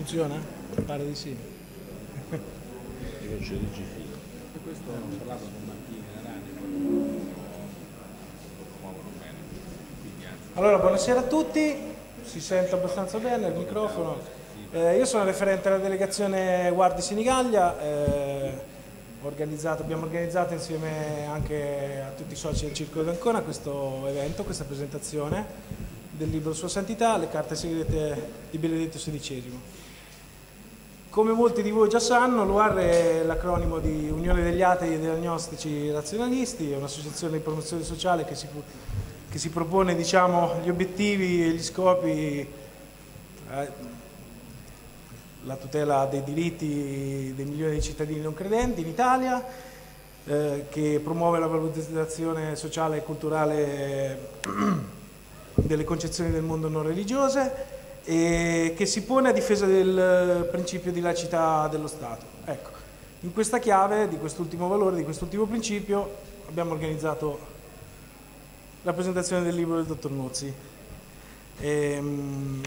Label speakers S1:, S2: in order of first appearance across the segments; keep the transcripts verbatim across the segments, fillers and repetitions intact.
S1: Funziona? Pare di sì.
S2: Io c'è di G P. E questo hanno parlato con Martini, Arani, lo muovono bene.
S1: Allora, buonasera a tutti, si sente abbastanza bene il microfono. Eh, io sono referente della delegazione Guardi Senigallia, eh, organizzato, abbiamo organizzato insieme anche a tutti i soci del Circolo d'Ancona questo evento, questa presentazione del libro Sua Santità, le carte segrete di Benedetto sedicesimo. Come molti di voi già sanno, l'U A R è l'acronimo di Unione degli Atei e degli Agnostici Razionalisti, è un'associazione di promozione sociale che si, che si propone, diciamo, gli obiettivi e gli scopi, eh, la tutela dei diritti dei milioni di cittadini non credenti in Italia, eh, che promuove la valorizzazione sociale e culturale delle concezioni del mondo non religiose, e che si pone a difesa del principio di laicità dello Stato. Ecco, in questa chiave di quest'ultimo valore, di quest'ultimo principio, abbiamo organizzato la presentazione del libro del dottor Nuzzi. E, um,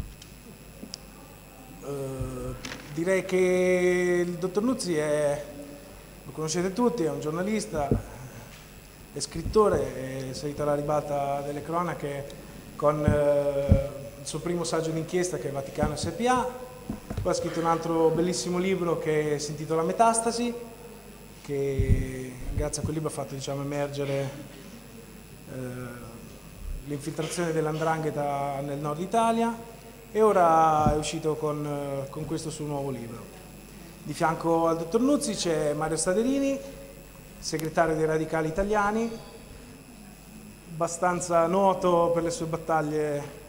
S1: uh, direi che il dottor Nuzzi è, lo conoscete tutti, è un giornalista, è scrittore, è salito alla ribalta delle cronache con uh, il suo primo saggio d'inchiesta, che è Vaticano S P A, poi ha scritto un altro bellissimo libro che si intitola Metastasi, che grazie a quel libro ha fatto, diciamo, emergere eh, l'infiltrazione dell'Andrangheta nel nord Italia, e ora è uscito con, eh, con questo suo nuovo libro. Di fianco al dottor Nuzzi c'è Mario Staderini, segretario dei Radicali Italiani, abbastanza noto per le sue battaglie.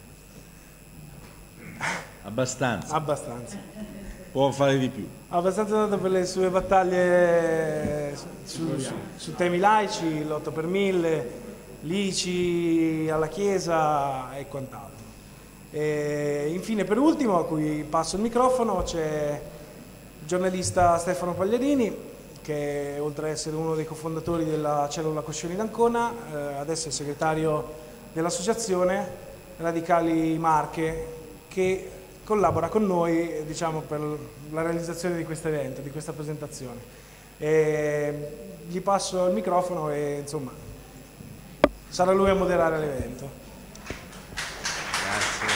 S2: Abbastanza.
S1: Abbastanza.
S2: Può fare di più.
S1: Abbastanza noto per le sue battaglie su, su, su temi laici, l'otto per mille, l'I C I alla Chiesa e quant'altro. E infine, per ultimo, a cui passo il microfono, c'è il giornalista Stefano Pagliarini, che oltre ad essere uno dei cofondatori della cellula Coscioni d'Ancona, eh, adesso è segretario dell'associazione Radicali Marche, che collabora con noi, diciamo, per la realizzazione di questo evento, di questa presentazione. E gli passo il microfono e, insomma, sarà lui a moderare l'evento.
S2: Grazie.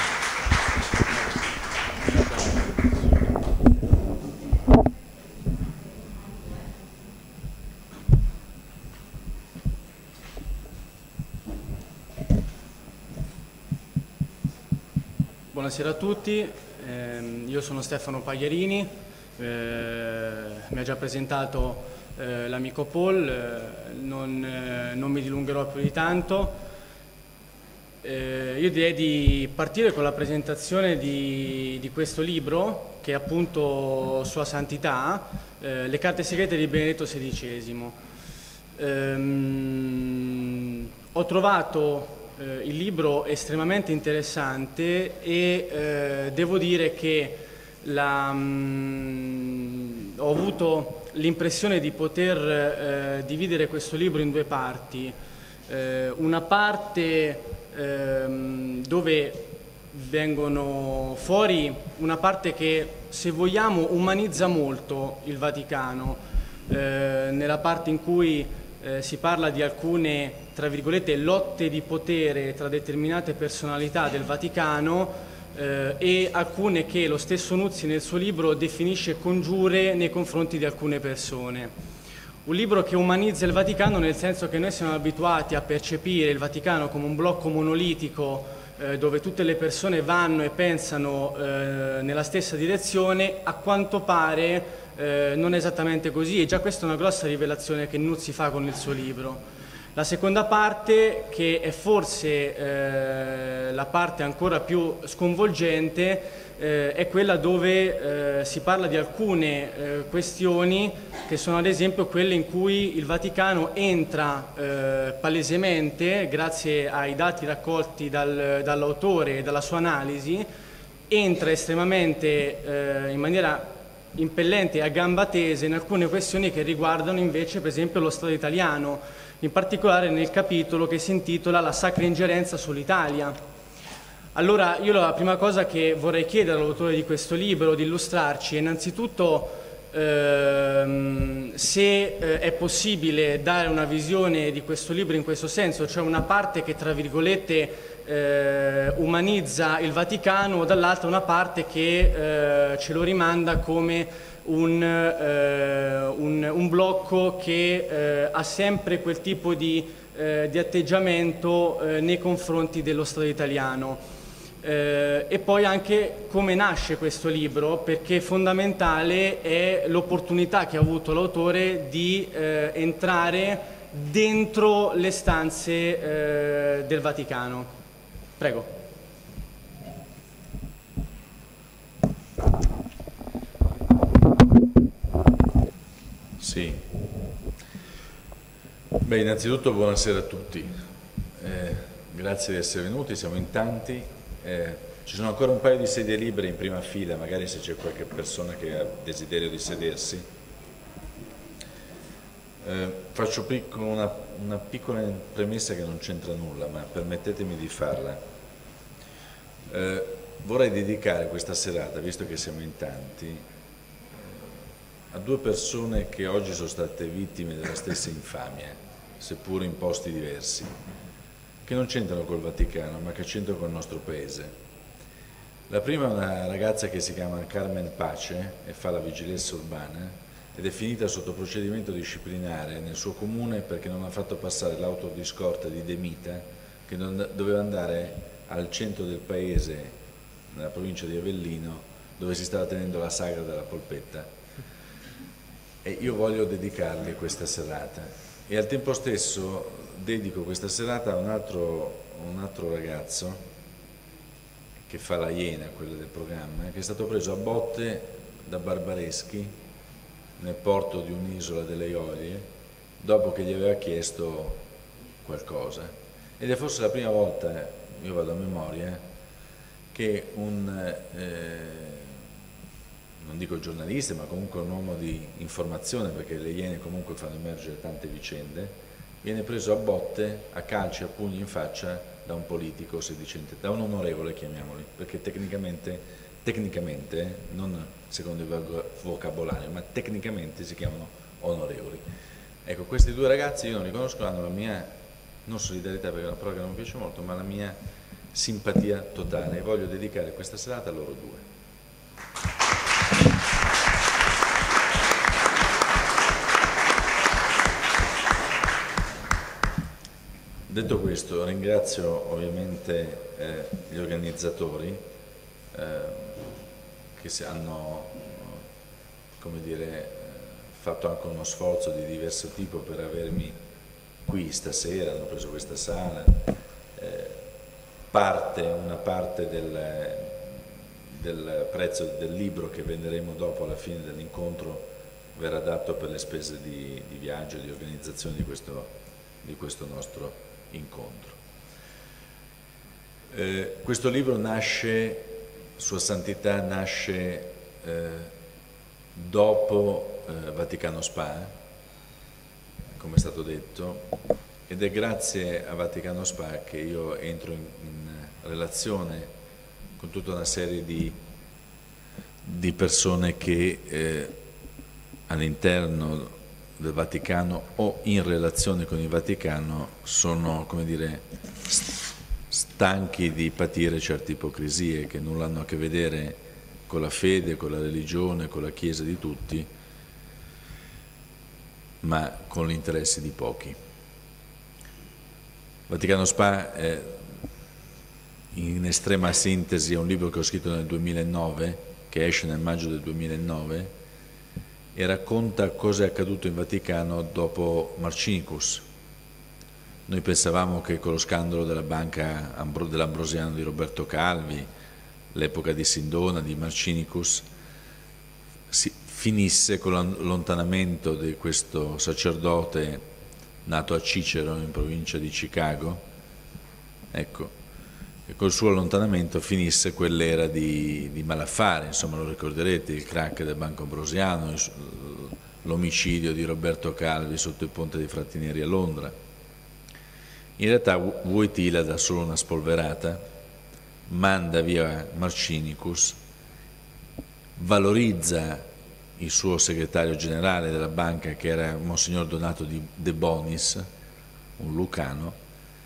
S3: Buonasera a tutti, eh, io sono Stefano Pagliarini, eh, mi ha già presentato eh, l'amico Paul, eh, non, eh, non mi dilungherò più di tanto. Eh, io direi di partire con la presentazione di, di questo libro, che è appunto Sua Santità, eh, le carte segrete di Benedetto sedicesimo. Ehm, ho trovato Eh, il libro estremamente interessante e eh, devo dire che la, mh, ho avuto l'impressione di poter eh, dividere questo libro in due parti. Eh, una parte ehm, dove vengono fuori una parte che, se vogliamo, umanizza molto il Vaticano, eh, nella parte in cui eh, si parla di alcune, tra virgolette, lotte di potere tra determinate personalità del Vaticano, eh, e alcune che lo stesso Nuzzi nel suo libro definisce congiure nei confronti di alcune persone. Un libro che umanizza il Vaticano, nel senso che noi siamo abituati a percepire il Vaticano come un blocco monolitico eh, dove tutte le persone vanno e pensano eh, nella stessa direzione. A quanto pare eh, non è esattamente così, e già questa è una grossa rivelazione che Nuzzi fa con il suo libro. La seconda parte, che è forse eh, la parte ancora più sconvolgente, eh, è quella dove eh, si parla di alcune eh, questioni che sono ad esempio quelle in cui il Vaticano entra eh, palesemente, grazie ai dati raccolti dal, dall'autore e dalla sua analisi, entra estremamente eh, in maniera impellente e a gamba tesa in alcune questioni che riguardano invece per esempio lo Stato italiano, in particolare nel capitolo che si intitola La sacra ingerenza sull'Italia. Allora, io la prima cosa che vorrei chiedere all'autore di questo libro di illustrarci è innanzitutto ehm, se eh, è possibile dare una visione di questo libro in questo senso, cioè una parte che, tra virgolette, eh, umanizza il Vaticano, o dall'altra una parte che eh, ce lo rimanda come un, eh, un, un blocco che eh, ha sempre quel tipo di, eh, di atteggiamento eh, nei confronti dello Stato italiano. Eh, e poi anche come nasce questo libro, perché fondamentale è l'opportunità che ha avuto l'autore di eh, entrare dentro le stanze eh, del Vaticano. Prego.
S4: Sì. Beh, innanzitutto buonasera a tutti. Eh, grazie di essere venuti, siamo in tanti. Eh, ci sono ancora un paio di sedie libere in prima fila, magari se c'è qualche persona che ha desiderio di sedersi. Eh, faccio una, una piccola premessa che non c'entra nulla, ma permettetemi di farla. Eh, vorrei dedicare questa serata, visto che siamo in tanti, eh, a due persone che oggi sono state vittime della stessa infamia, seppur in posti diversi, che non c'entrano col Vaticano, ma che c'entrano col nostro paese. La prima è una ragazza che si chiama Carmen Pace e fa la vigilanza urbana ed è finita sotto procedimento disciplinare nel suo comune perché non ha fatto passare l'auto di scorta di De Mita, che non doveva andare al centro del paese, nella provincia di Avellino, dove si stava tenendo la sagra della polpetta. E io voglio dedicargli questa serata. E al tempo stesso dedico questa serata a un altro, un altro ragazzo che fa la Iena, quella del programma, che è stato preso a botte da barbareschi nel porto di un'isola delle Eolie dopo che gli aveva chiesto qualcosa. Ed è forse la prima volta, io vado a memoria, che un, eh, non dico giornalista, ma comunque un uomo di informazione, perché le Iene comunque fanno emergere tante vicende, viene preso a botte, a calci, a pugni in faccia da un politico sedicente, da un onorevole, chiamiamoli, perché tecnicamente, tecnicamente, non secondo il vocabolario, ma tecnicamente si chiamano onorevoli. Ecco, questi due ragazzi io non li conosco, hanno la mia, non solidarietà perché è una parola che non mi piace molto, ma la mia simpatia totale e voglio dedicare questa serata a loro due. Detto questo, ringrazio ovviamente eh, gli organizzatori eh, che si hanno, come dire, fatto anche uno sforzo di diverso tipo per avermi qui stasera, hanno preso questa sala, eh, parte, una parte del, del prezzo del libro che venderemo dopo alla fine dell'incontro verrà dato per le spese di, di viaggio e di organizzazione di questo, di questo nostro incontro. Eh, questo libro nasce, Sua Santità nasce eh, dopo eh, Vaticano Spa, come è stato detto, ed è grazie a Vaticano Spa che io entro in, in relazione con tutta una serie di, di persone che eh, all'interno del Vaticano o in relazione con il Vaticano sono, come dire, stanchi di patire certe ipocrisie che nulla hanno a che vedere con la fede, con la religione, con la Chiesa di tutti, ma con gli interessi di pochi. Vaticano Spa è, in estrema sintesi, è un libro che ho scritto nel duemilanove, che esce nel maggio del duemilanove, e racconta cosa è accaduto in Vaticano dopo Marcinicus. Noi pensavamo che con lo scandalo della banca Ambro, dell'Ambrosiano di Roberto Calvi, l'epoca di Sindona, di Marcinicus, si finisse con l'allontanamento di questo sacerdote nato a Cicero in provincia di Chicago, ecco, e col suo allontanamento finisse quell'era di, di malaffare, insomma lo ricorderete, il crack del Banco Ambrosiano, l'omicidio di Roberto Calvi sotto il ponte dei Frattineri a Londra. In realtà Wojtyla dà solo una spolverata, manda via Marcinicus, valorizza il suo segretario generale della banca, che era Monsignor Donato di De Bonis, un lucano,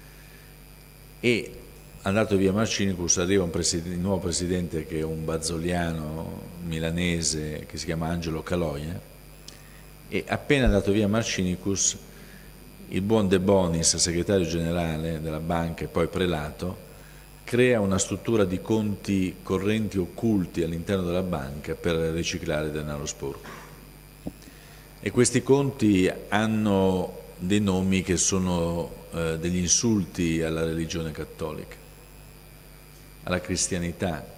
S4: e andato via Marcinicus arriva un, un nuovo presidente che è un bazzoliano milanese che si chiama Angelo Caloia, e appena andato via Marcinicus il buon De Bonis, segretario generale della banca e poi prelato, crea una struttura di conti correnti occulti all'interno della banca per riciclare denaro sporco. E questi conti hanno dei nomi che sono eh, degli insulti alla religione cattolica, alla cristianità,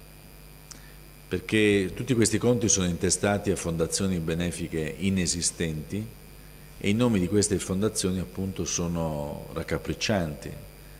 S4: perché tutti questi conti sono intestati a fondazioni benefiche inesistenti e i nomi di queste fondazioni appunto sono raccapriccianti,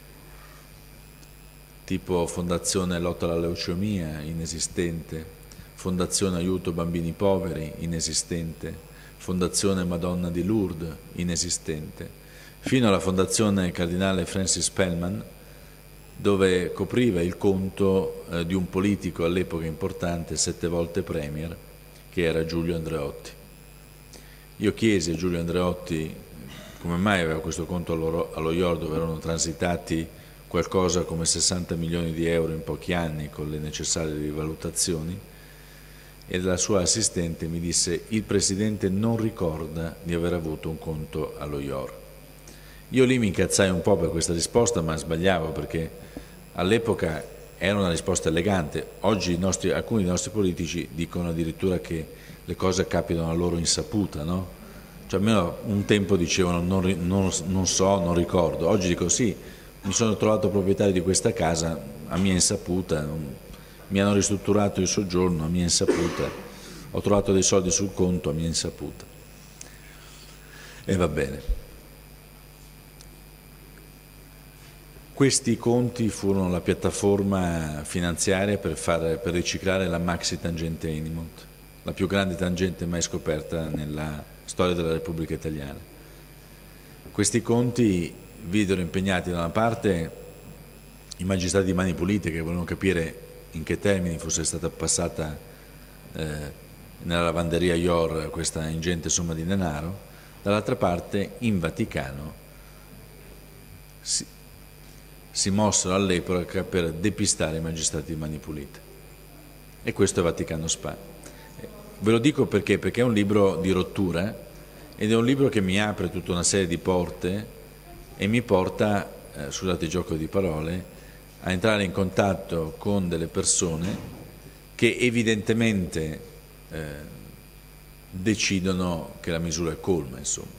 S4: tipo Fondazione Lotta alla Leucemia, inesistente, Fondazione Aiuto Bambini Poveri, inesistente, Fondazione Madonna di Lourdes, inesistente, fino alla Fondazione Cardinale Francis Spellman, dove copriva il conto eh, di un politico all'epoca importante, sette volte premier, che era Giulio Andreotti. Io chiesi a Giulio Andreotti come mai aveva questo conto allo, allo I O R, dove erano transitati qualcosa come sessanta milioni di euro in pochi anni con le necessarie rivalutazioni, e la sua assistente mi disse: il Presidente non ricorda di aver avuto un conto allo I O R. Io lì mi incazzai un po' per questa risposta, ma sbagliavo, perché all'epoca era una risposta elegante. Oggi i nostri, alcuni dei nostri politici dicono addirittura che le cose capitano a loro insaputa, no? Cioè almeno un tempo dicevano non, non, non so, non ricordo. Oggi dico sì, mi sono trovato proprietario di questa casa a mia insaputa, mi hanno ristrutturato il soggiorno a mia insaputa, ho trovato dei soldi sul conto a mia insaputa. E va bene. Questi conti furono la piattaforma finanziaria per, fare, per riciclare la maxi tangente Enimont, la più grande tangente mai scoperta nella storia della Repubblica Italiana. Questi conti videro impegnati da una parte i magistrati di Mani Pulite, che volevano capire in che termini fosse stata passata eh, nella lavanderia I O R questa ingente somma di denaro, dall'altra parte in Vaticano si, si mossero all'epoca per depistare i magistrati di Mani Pulite, e questo è Vaticano Spa. Ve lo dico perché? Perché è un libro di rottura ed è un libro che mi apre tutta una serie di porte e mi porta, eh, scusate il gioco di parole, a entrare in contatto con delle persone che evidentemente eh, decidono che la misura è colma, insomma.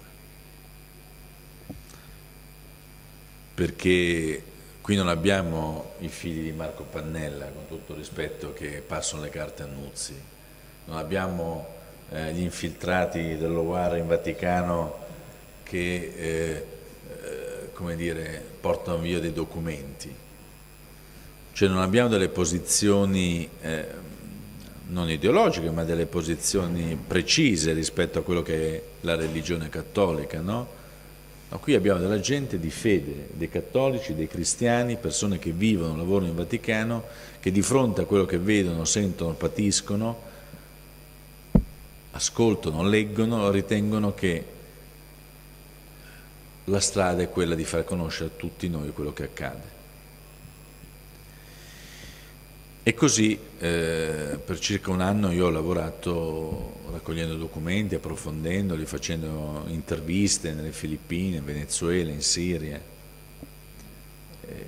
S4: Perché qui non abbiamo i figli di Marco Pannella, con tutto il rispetto, che passano le carte a Nuzzi, non abbiamo eh, gli infiltrati dell'O A R in Vaticano che eh, eh, come dire, portano via dei documenti. Cioè non abbiamo delle posizioni eh, non ideologiche, ma delle posizioni precise rispetto a quello che è la religione cattolica, no? No, qui abbiamo della gente di fede, dei cattolici, dei cristiani, persone che vivono, lavorano in Vaticano, che di fronte a quello che vedono, sentono, patiscono, ascoltano, leggono, ritengono che la strada è quella di far conoscere a tutti noi quello che accade. E così eh, per circa un anno io ho lavorato raccogliendo documenti, approfondendoli, facendo interviste nelle Filippine, in Venezuela, in Siria. Eh,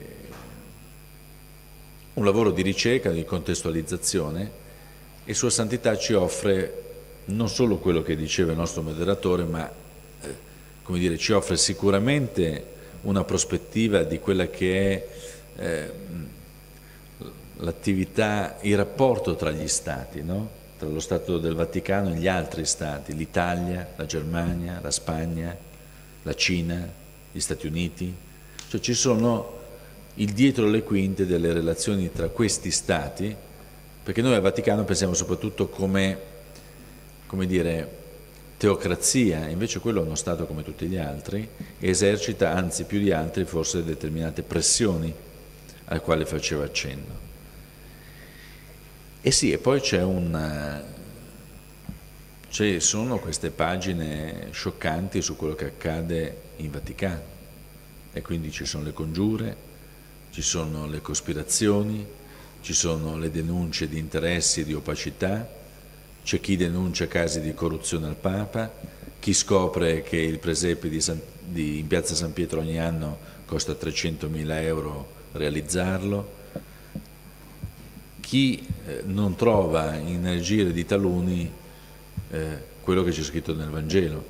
S4: un lavoro di ricerca, di contestualizzazione, e Sua Santità ci offre non solo quello che diceva il nostro moderatore, ma eh, come dire, ci offre sicuramente una prospettiva di quella che è eh, l'attività, il rapporto tra gli stati, no? Tra lo Stato del Vaticano e gli altri stati, l'Italia, la Germania, la Spagna, la Cina, gli Stati Uniti. Cioè ci sono il dietro le quinte delle relazioni tra questi stati, perché noi al Vaticano pensiamo soprattutto come, come dire, teocrazia, invece quello è uno Stato come tutti gli altri, e esercita, anzi più di altri, forse determinate pressioni al quale faceva accenno. E sì, e poi c'è un, ci sono queste pagine scioccanti su quello che accade in Vaticano, e quindi ci sono le congiure, ci sono le cospirazioni, ci sono le denunce di interessi e di opacità, c'è chi denuncia casi di corruzione al Papa, chi scopre che il presepe di, San, di in piazza San Pietro ogni anno costa trecentomila euro realizzarlo, chi eh, non trova nel giro di taluni eh, quello che c'è scritto nel Vangelo.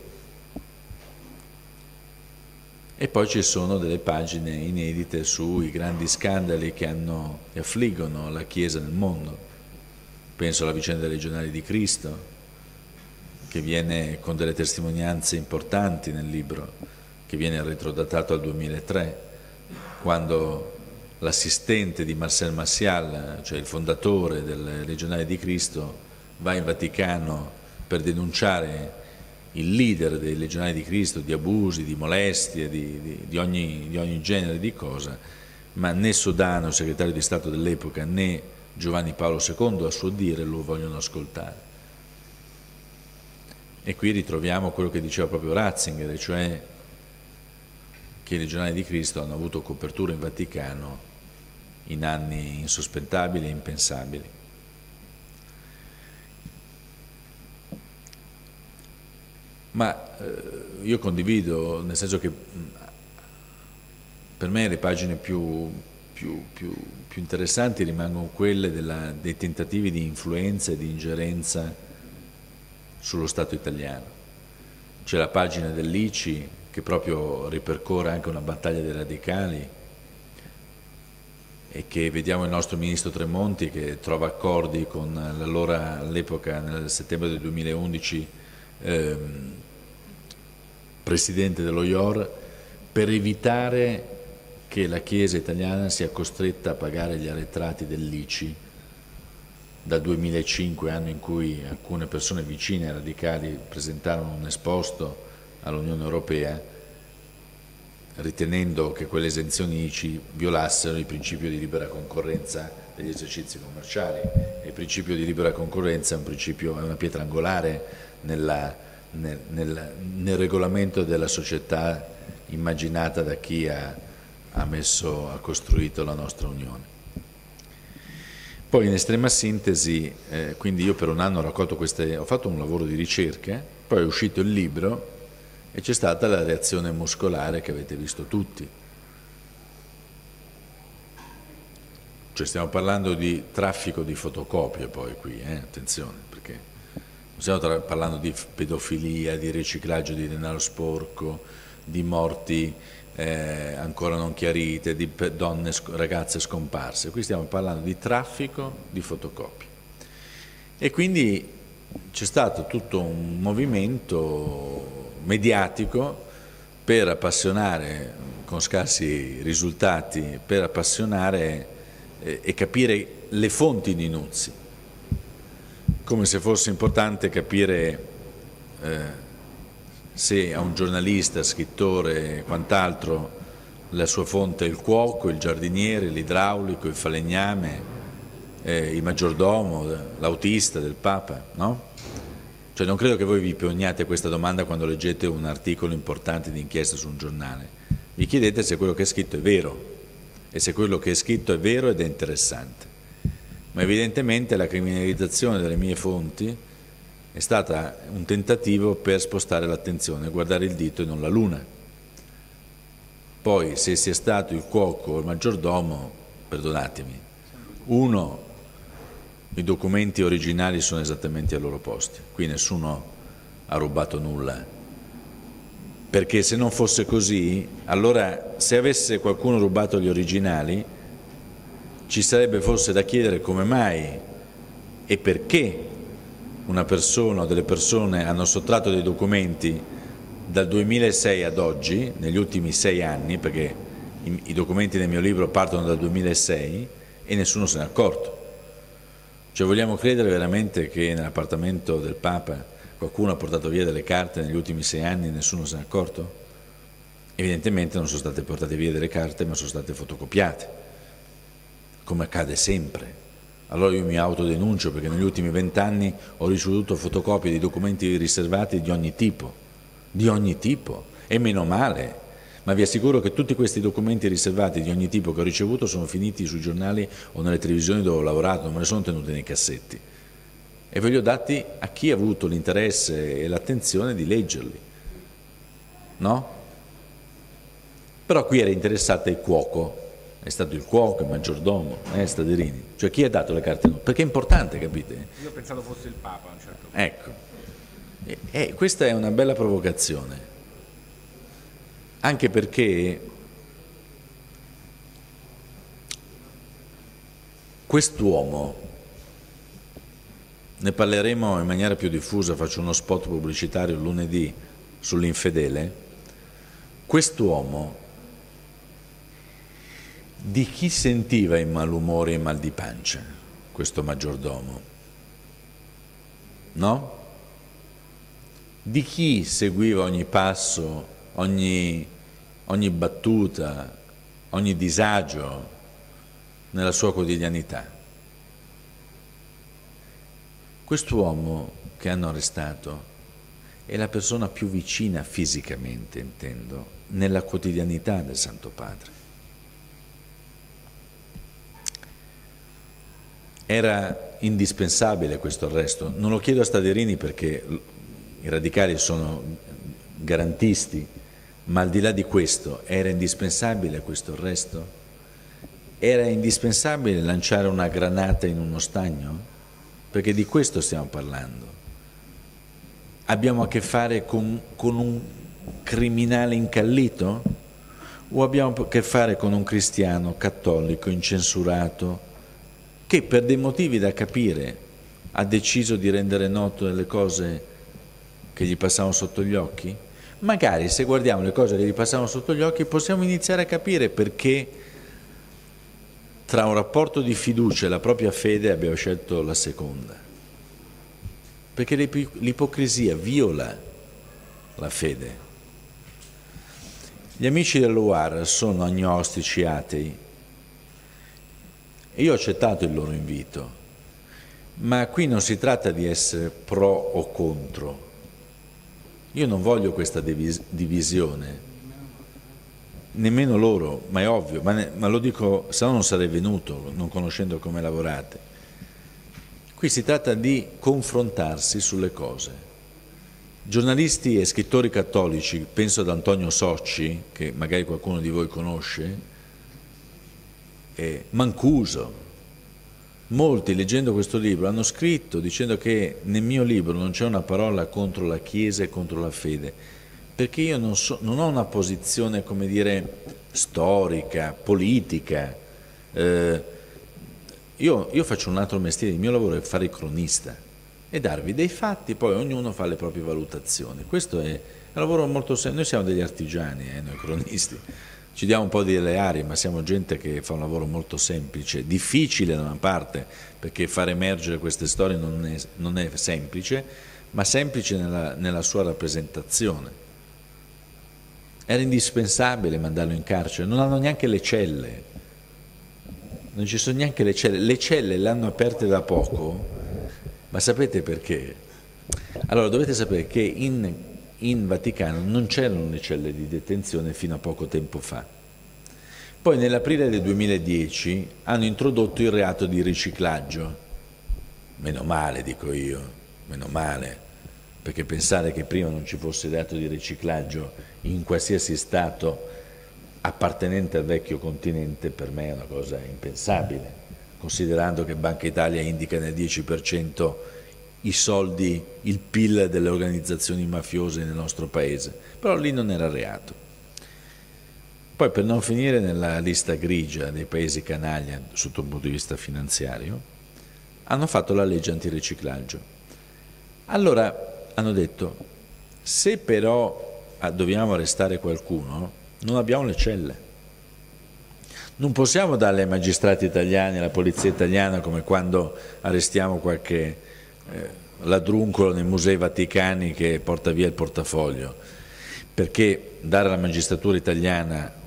S4: E poi ci sono delle pagine inedite sui grandi scandali che, hanno, che affliggono la Chiesa nel mondo. Penso alla vicenda dei Legionari di Cristo, che viene con delle testimonianze importanti nel libro, che viene retrodatato al duemilatré, quando l'assistente di Marcel Massial, cioè il fondatore del Legionari di Cristo, va in Vaticano per denunciare il leader dei Legionari di Cristo di abusi, di molestie, di, di, di, ogni, di ogni genere di cosa, ma né Sodano, segretario di Stato dell'epoca, né Giovanni Paolo secondo, a suo dire, lo vogliono ascoltare. E qui ritroviamo quello che diceva proprio Ratzinger, cioè che i Legionari di Cristo hanno avuto copertura in Vaticano in anni insospettabili e impensabili. Ma eh, io condivido, nel senso che per me le pagine più, più, più, più interessanti rimangono quelle della, dei tentativi di influenza e di ingerenza sullo Stato italiano. C'è la pagina dell'I C I che proprio ripercorre anche una battaglia dei radicali, e che vediamo il nostro ministro Tremonti che trova accordi con l'allora, all'epoca, nel settembre del duemilaundici, ehm, presidente dello I O R, per evitare che la Chiesa italiana sia costretta a pagare gli arretrati dell'I C I dal duemilacinque, anno in cui alcune persone vicine ai radicali presentarono un esposto all'Unione Europea ritenendo che quelle esenzioni I C I violassero il principio di libera concorrenza degli esercizi commerciali. E il principio di libera concorrenza è, un principio, è una pietra angolare nella, nel, nel, nel regolamento della società immaginata da chi ha, ha, messo, ha costruito la nostra Unione. Poi in estrema sintesi, eh, quindi io per un anno ho raccolto queste, ho fatto un lavoro di ricerca, poi è uscito il libro e c'è stata la reazione muscolare che avete visto tutti. Cioè stiamo parlando di traffico di fotocopie poi qui, eh? Attenzione, perché non stiamo parlando di pedofilia, di riciclaggio di denaro sporco, di morti eh, ancora non chiarite, di donne, ragazze scomparse. Qui stiamo parlando di traffico di fotocopie. E quindi c'è stato tutto un movimento mediatico per appassionare, con scarsi risultati, per appassionare eh, e capire le fonti di Nuzzi, come se fosse importante capire eh, se a un giornalista, scrittore e quant'altro la sua fonte è il cuoco, il giardiniere, l'idraulico, il falegname, eh, il maggiordomo, l'autista del Papa, no? Cioè non credo che voi vi poniate questa domanda quando leggete un articolo importante di inchiesta su un giornale. Vi chiedete se quello che è scritto è vero e se quello che è scritto è vero ed è interessante. Ma evidentemente la criminalizzazione delle mie fonti è stata un tentativo per spostare l'attenzione, guardare il dito e non la luna. Poi se sia stato il cuoco o il maggiordomo, perdonatemi, uno, i documenti originali sono esattamente ai loro posti, qui nessuno ha rubato nulla, perché se non fosse così, allora se avesse qualcuno rubato gli originali ci sarebbe forse da chiedere come mai e perché una persona o delle persone hanno sottratto dei documenti dal duemilasei ad oggi, negli ultimi sei anni, perché i, i documenti del mio libro partono dal duemilasei e nessuno se n'è accorto. Cioè vogliamo credere veramente che nell'appartamento del Papa qualcuno ha portato via delle carte negli ultimi sei anni e nessuno se n'è accorto? Evidentemente non sono state portate via delle carte, ma sono state fotocopiate. come accade sempre. Allora io mi autodenuncio perché negli ultimi vent'anni ho ricevuto fotocopie di documenti riservati di ogni tipo, di ogni tipo, e meno male, ma vi assicuro che tutti questi documenti riservati di ogni tipo che ho ricevuto sono finiti sui giornali o nelle televisioni dove ho lavorato, non me ne sono tenuti nei cassetti, e ve li ho dati a chi ha avuto l'interesse e l'attenzione di leggerli, no? Però qui era interessato il cuoco. È stato il cuoco, il maggiordomo, eh, Staderini. Cioè chi ha dato le carte? Perché è importante, capite?
S2: Io ho pensato fosse il Papa a un certo punto.
S4: Ecco, e, e questa è una bella provocazione, anche perché quest'uomo, ne parleremo in maniera più diffusa, faccio uno spot pubblicitario lunedì sull'infedele, quest'uomo di chi sentiva i malumori e il mal di pancia, questo maggiordomo? No? Di chi seguiva ogni passo, ogni, ogni battuta, ogni disagio nella sua quotidianità? Quest'uomo che hanno arrestato è la persona più vicina fisicamente, intendo, nella quotidianità del Santo Padre. Era indispensabile questo arresto. Non lo chiedo a Staderini perché i radicali sono garantisti, ma al di là di questo, era indispensabile questo arresto? Era indispensabile lanciare una granata in uno stagno? Perché di questo stiamo parlando. Abbiamo a che fare con, con un criminale incallito? O abbiamo a che fare con un cristiano cattolico incensurato che per dei motivi da capire ha deciso di rendere note delle cose che gli passavano sotto gli occhi? Magari se guardiamo le cose che gli passavano sotto gli occhi possiamo iniziare a capire perché tra un rapporto di fiducia e la propria fede abbiamo scelto la seconda. Perché l'ipocrisia viola la fede. Gli amici dell'O A R sono agnostici, atei, e io ho accettato il loro invito, ma qui non si tratta di essere pro o contro. Io non voglio questa divis- divisione, nemmeno loro, ma è ovvio, ma, ne, ma lo dico, se no non sarei venuto, non conoscendo come lavorate. Qui si tratta di confrontarsi sulle cose. Giornalisti e scrittori cattolici, penso ad Antonio Socci, che magari qualcuno di voi conosce, e Mancuso, molti leggendo questo libro hanno scritto dicendo che nel mio libro non c'è una parola contro la Chiesa e contro la fede, perché io non, so, non ho una posizione, come dire, storica, politica. Eh, io, io faccio un altro mestiere, il mio lavoro è fare il cronista e darvi dei fatti, poi ognuno fa le proprie valutazioni. Questo è un lavoro molto semplice, noi siamo degli artigiani, eh, noi cronisti. Ci diamo un po' delle arie, ma siamo gente che fa un lavoro molto semplice, difficile da una parte, perché far emergere queste storie non è, non è semplice, ma semplice nella, nella sua rappresentazione. Era indispensabile mandarlo in carcere, non hanno neanche le celle, non ci sono neanche le celle, le celle le hanno aperte da poco, ma sapete perché? Allora dovete sapere che in In Vaticano non c'erano le celle di detenzione fino a poco tempo fa. Poi nell'aprile del duemiladieci hanno introdotto il reato di riciclaggio. Meno male, dico io, meno male, perché pensare che prima non ci fosse il reato di riciclaggio in qualsiasi stato appartenente al vecchio continente per me è una cosa impensabile, considerando che Banca Italia indica nel dieci per cento i soldi, il P I L delle organizzazioni mafiose nel nostro paese, però lì non era reato. Poi per non finire nella lista grigia dei paesi canaglia sotto un punto di vista finanziario, hanno fatto la legge antiriciclaggio. Allora hanno detto, se però dobbiamo arrestare qualcuno, non abbiamo le celle. Non possiamo darle ai magistrati italiani, alla polizia italiana, come quando arrestiamo qualche Eh, ladruncolo nei musei vaticani che porta via il portafoglio, perché dare alla magistratura italiana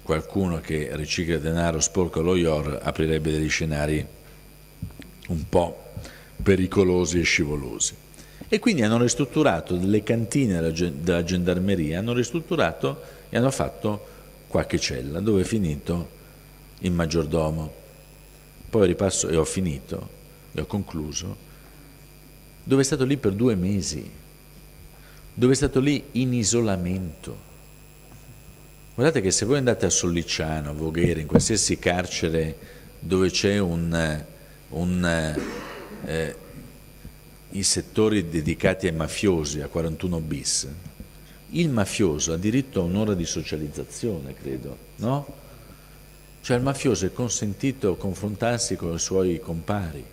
S4: qualcuno che ricicla denaro sporco allo I O R aprirebbe degli scenari un po' pericolosi e scivolosi. E quindi hanno ristrutturato delle cantine della gendarmeria, hanno ristrutturato e hanno fatto qualche cella, dove è finito il maggiordomo. Poi ripasso e ho finito, e ho concluso, dove è stato lì per due mesi, dove è stato lì in isolamento. Guardate che se voi andate a Sollicciano, a Voghera, in qualsiasi carcere dove c'è un, un eh, i settori dedicati ai mafiosi, a quarantuno bis, il mafioso ha diritto a un'ora di socializzazione, credo, no? Cioè al mafioso è consentito confrontarsi con i suoi compari.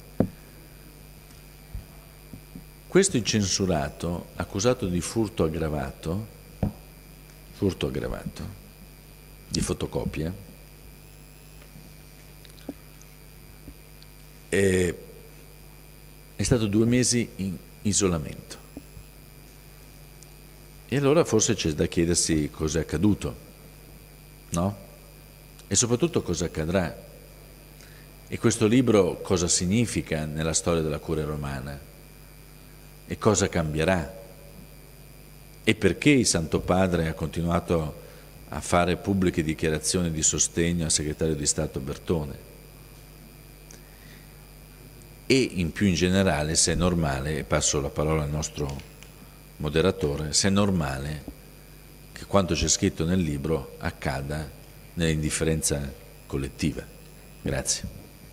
S4: Questo incensurato, accusato di furto aggravato, furto aggravato, di fotocopia, è, è stato due mesi in isolamento. E allora forse c'è da chiedersi cosa è accaduto, no? E soprattutto cosa accadrà. E questo libro cosa significa nella storia della Curia Romana? E cosa cambierà? E perché il Santo Padre ha continuato a fare pubbliche dichiarazioni di sostegno al segretario di Stato Bertone? E in più in generale, se è normale, e passo la parola al nostro moderatore, se è normale che quanto c'è scritto nel libro accada nell'indifferenza collettiva. Grazie.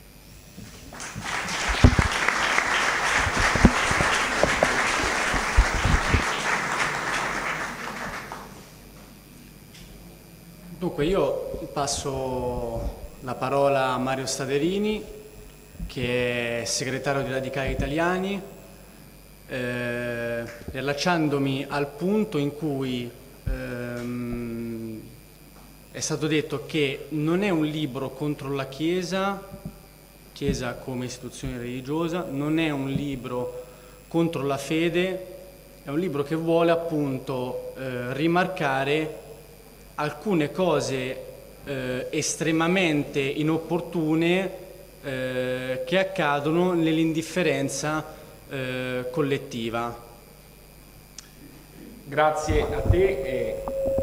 S3: Dunque io passo la parola a Mario Staderini, che è segretario dei Radicali Italiani, eh, rilacciandomi al punto in cui ehm, è stato detto che non è un libro contro la Chiesa, Chiesa come istituzione religiosa, non è un libro contro la fede, è un libro che vuole appunto eh, rimarcare alcune cose eh, estremamente inopportune eh, che accadono nell'indifferenza eh, collettiva.
S2: Grazie a te. E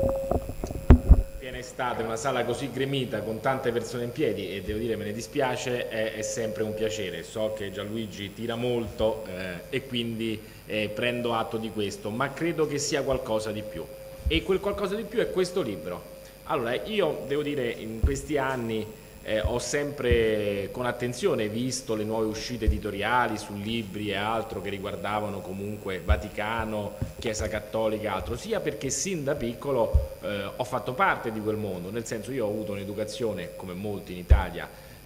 S2: piena estate, una sala così gremita con tante persone in piedi, e devo dire me ne dispiace, è, è sempre un piacere. So che Gianluigi tira molto eh, e quindi eh, prendo atto di questo, ma credo che sia qualcosa di più. E quel qualcosa di più è questo libro. Allora, io devo dire, in questi anni eh, ho sempre con attenzione visto le nuove uscite editoriali su libri e altro che riguardavano comunque Vaticano, Chiesa Cattolica e altro, sia perché sin da piccolo eh, ho fatto parte di quel mondo, nel senso io ho avuto un'educazione, come molti in Italia,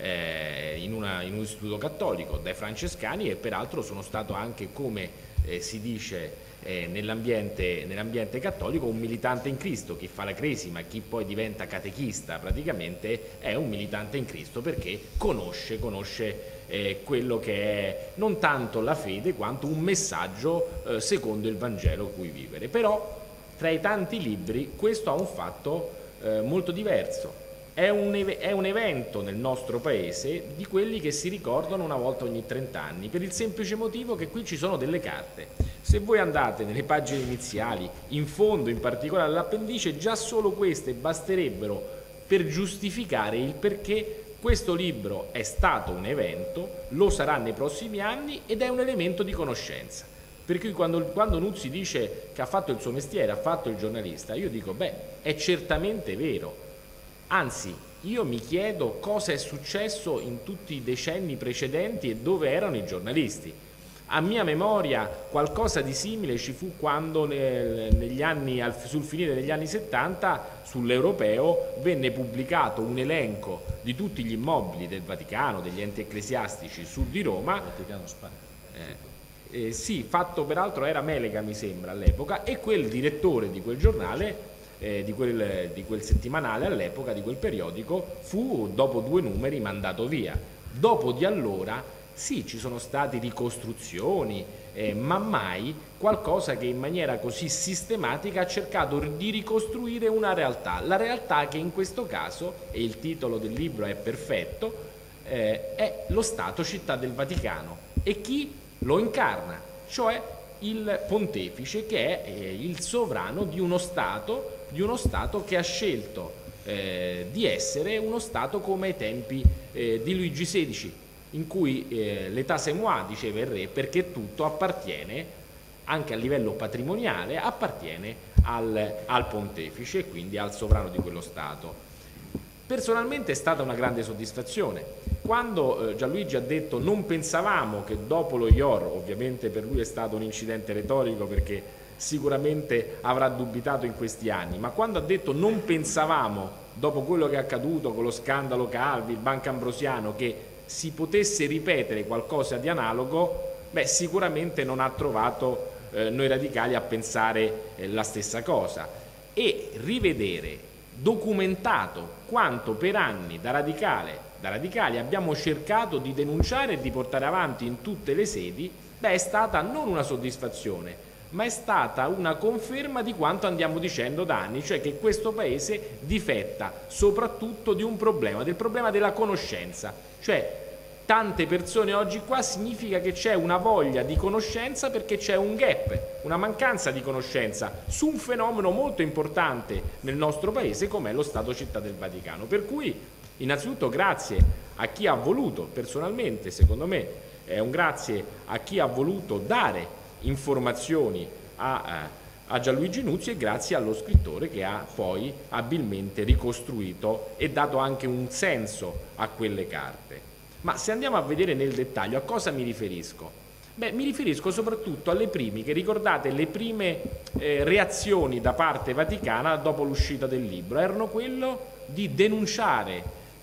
S2: eh, in, una, in un istituto cattolico dai francescani, e peraltro sono stato anche, come eh, si dice, Eh, nell'ambiente, nell'ambiente cattolico, un militante in Cristo. Chi fa la cresima, chi poi diventa catechista praticamente è un militante in Cristo, perché conosce, conosce eh, quello che è non tanto la fede quanto un messaggio eh, secondo il Vangelo cui vivere. Però tra i tanti libri questo ha un fatto eh, molto diverso. È un, è un evento nel nostro paese di quelli che si ricordano una volta ogni trent'anni, per il semplice motivo che qui ci sono delle carte. Se voi andate nelle pagine iniziali, in fondo, in particolare all'appendice, già solo queste basterebbero per giustificare il perché questo libro è stato un evento, lo sarà nei prossimi anni ed è un elemento di conoscenza. Per cui quando, quando Nuzzi dice che ha fatto il suo mestiere, ha fatto il giornalista, io dico, beh, è certamente vero. Anzi, io mi chiedo cosa è successo in tutti i decenni precedenti e dove erano i giornalisti. A mia memoria qualcosa di simile ci fu quando nel, negli anni, al, sul finire degli anni settanta sull'Europeo venne pubblicato un elenco di tutti gli immobili del Vaticano, degli enti ecclesiastici su di Roma.
S4: Vaticano Spagna.
S2: Eh, eh, sì, fatto peraltro era Melega mi sembra all'epoca, e quel direttore di quel giornale, eh, di, quel, di quel settimanale all'epoca, di quel periodico, fu dopo due numeri mandato via. Dopo di allora Sì, ci sono state ricostruzioni, eh, ma mai qualcosa che in maniera così sistematica ha cercato di ricostruire una realtà. La realtà che in questo caso, e il titolo del libro è perfetto, eh, è lo Stato Città del Vaticano e chi lo incarna, cioè il pontefice, che è eh, il sovrano di uno Stato, di uno Stato che ha scelto eh, di essere uno Stato come ai tempi eh, di Luigi sedicesimo, in cui eh, l'età c'est moi, diceva il re, perché tutto appartiene, anche a livello patrimoniale, appartiene al, al pontefice e quindi al sovrano di quello Stato. Personalmente è stata una grande soddisfazione. Quando eh, Gianluigi ha detto non pensavamo che dopo lo I O R, ovviamente per lui è stato un incidente retorico perché sicuramente avrà dubitato in questi anni, ma quando ha detto non pensavamo, dopo quello che è accaduto con lo scandalo Calvi, il Banco Ambrosiano, che si potesse ripetere qualcosa di analogo, beh, sicuramente non ha trovato eh, noi radicali a pensare eh, la stessa cosa. E rivedere documentato quanto per anni da, radicale, da radicali abbiamo cercato di denunciare e di portare avanti in tutte le sedi, beh, è stata non una soddisfazione, ma è stata una conferma di quanto andiamo dicendo da anni, cioè che questo Paese difetta soprattutto di un problema, del problema della conoscenza. Cioè, tante persone oggi qua significa che c'è una voglia di conoscenza perché c'è un gap, una mancanza di conoscenza su un fenomeno molto importante nel nostro Paese come è lo Stato Città del Vaticano. Per cui, innanzitutto, grazie a chi ha voluto, personalmente, secondo me, è un grazie a chi ha voluto dare informazioni a, a Gianluigi Nuzzi e grazie allo scrittore che ha poi abilmente ricostruito e dato anche un senso a quelle carte. Ma se andiamo a vedere nel dettaglio a cosa mi riferisco? Beh, mi riferisco soprattutto alle prime, che ricordate le prime eh, reazioni da parte vaticana dopo l'uscita del libro, erano quello di denunciare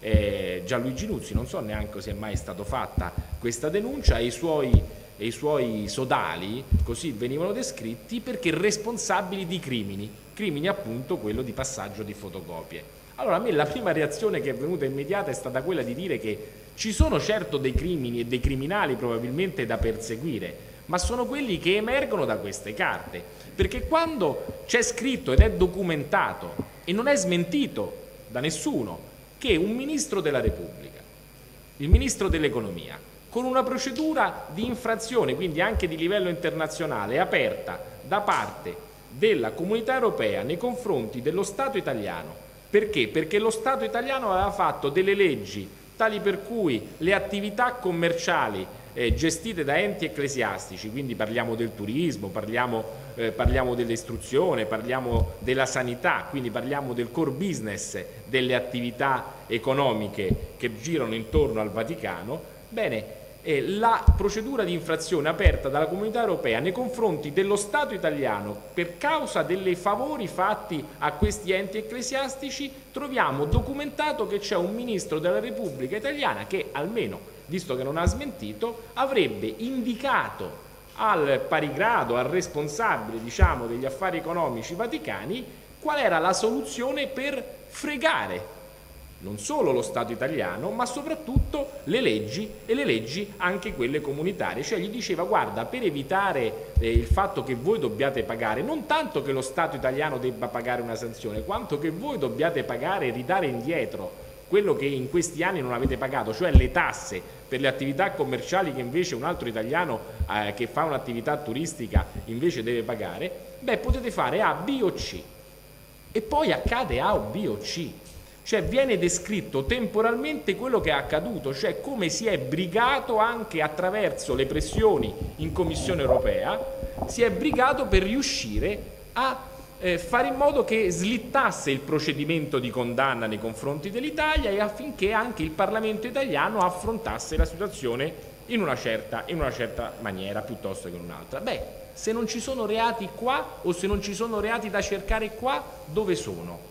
S2: eh, Gianluigi Nuzzi, non so neanche se è mai stata fatta questa denuncia, e i suoi, e i suoi sodali, così venivano descritti, perché responsabili di crimini, crimini appunto quello di passaggio di fotocopie. Allora a me la prima reazione che è venuta immediata è stata quella di dire che ci sono certo dei crimini e dei criminali probabilmente da perseguire, ma sono quelli che emergono da queste carte, perché quando c'è scritto ed è documentato e non è smentito da nessuno che un ministro della Repubblica, il ministro dell'economia, con una procedura di infrazione, quindi anche di livello internazionale, aperta da parte della Comunità Europea nei confronti dello Stato italiano. Perché? Perché lo Stato italiano aveva fatto delle leggi tali per cui le attività commerciali eh, gestite da enti ecclesiastici, quindi parliamo del turismo, parliamo, eh, parliamo dell'istruzione, parliamo della sanità, quindi parliamo del core business delle attività economiche che girano intorno al Vaticano, bene, eh, la procedura di infrazione aperta dalla Comunità Europea nei confronti dello Stato italiano per causa dei favori fatti a questi enti ecclesiastici, troviamo documentato che c'è un ministro della Repubblica italiana che, almeno, visto che non ha smentito, avrebbe indicato al parigrado, al responsabile, diciamo, degli affari economici vaticani, qual era la soluzione per fregare non solo lo Stato italiano, ma soprattutto le leggi, e le leggi anche quelle comunitarie. Cioè gli diceva: guarda, per evitare eh, il fatto che voi dobbiate pagare, non tanto che lo Stato italiano debba pagare una sanzione, quanto che voi dobbiate pagare e ridare indietro quello che in questi anni non avete pagato, cioè le tasse per le attività commerciali che invece un altro italiano eh, che fa un'attività turistica invece deve pagare, beh, potete fare A, B o C. E poi accade A o B o C. Cioè viene descritto temporalmente quello che è accaduto, cioè come si è brigato anche attraverso le pressioni in Commissione Europea, si è brigato per riuscire a eh, fare in modo che slittasse il procedimento di condanna nei confronti dell'Italia e affinché anche il Parlamento italiano affrontasse la situazione in una certa, in una certa maniera piuttosto che in un'altra. Beh, se non ci sono reati qua o se non ci sono reati da cercare qua, dove sono?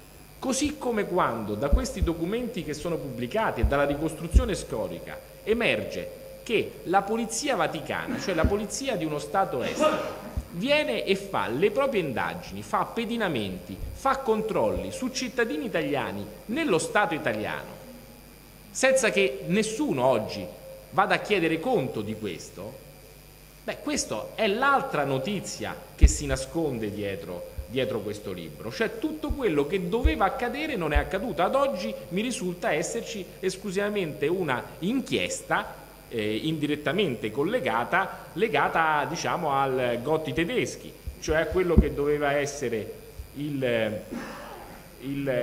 S2: Così come quando da questi documenti che sono pubblicati e dalla ricostruzione storica emerge che la polizia vaticana, cioè la polizia di uno Stato estero, viene e fa le proprie indagini, fa pedinamenti, fa controlli su cittadini italiani nello Stato italiano, senza che nessuno oggi vada a chiedere conto di questo, beh, questa è l'altra notizia che si nasconde dietro, dietro questo libro, cioè tutto quello che doveva accadere non è accaduto. Ad oggi mi risulta esserci esclusivamente una inchiesta eh, indirettamente collegata, legata diciamo al Gotti tedeschi, cioè a quello che doveva essere il, il,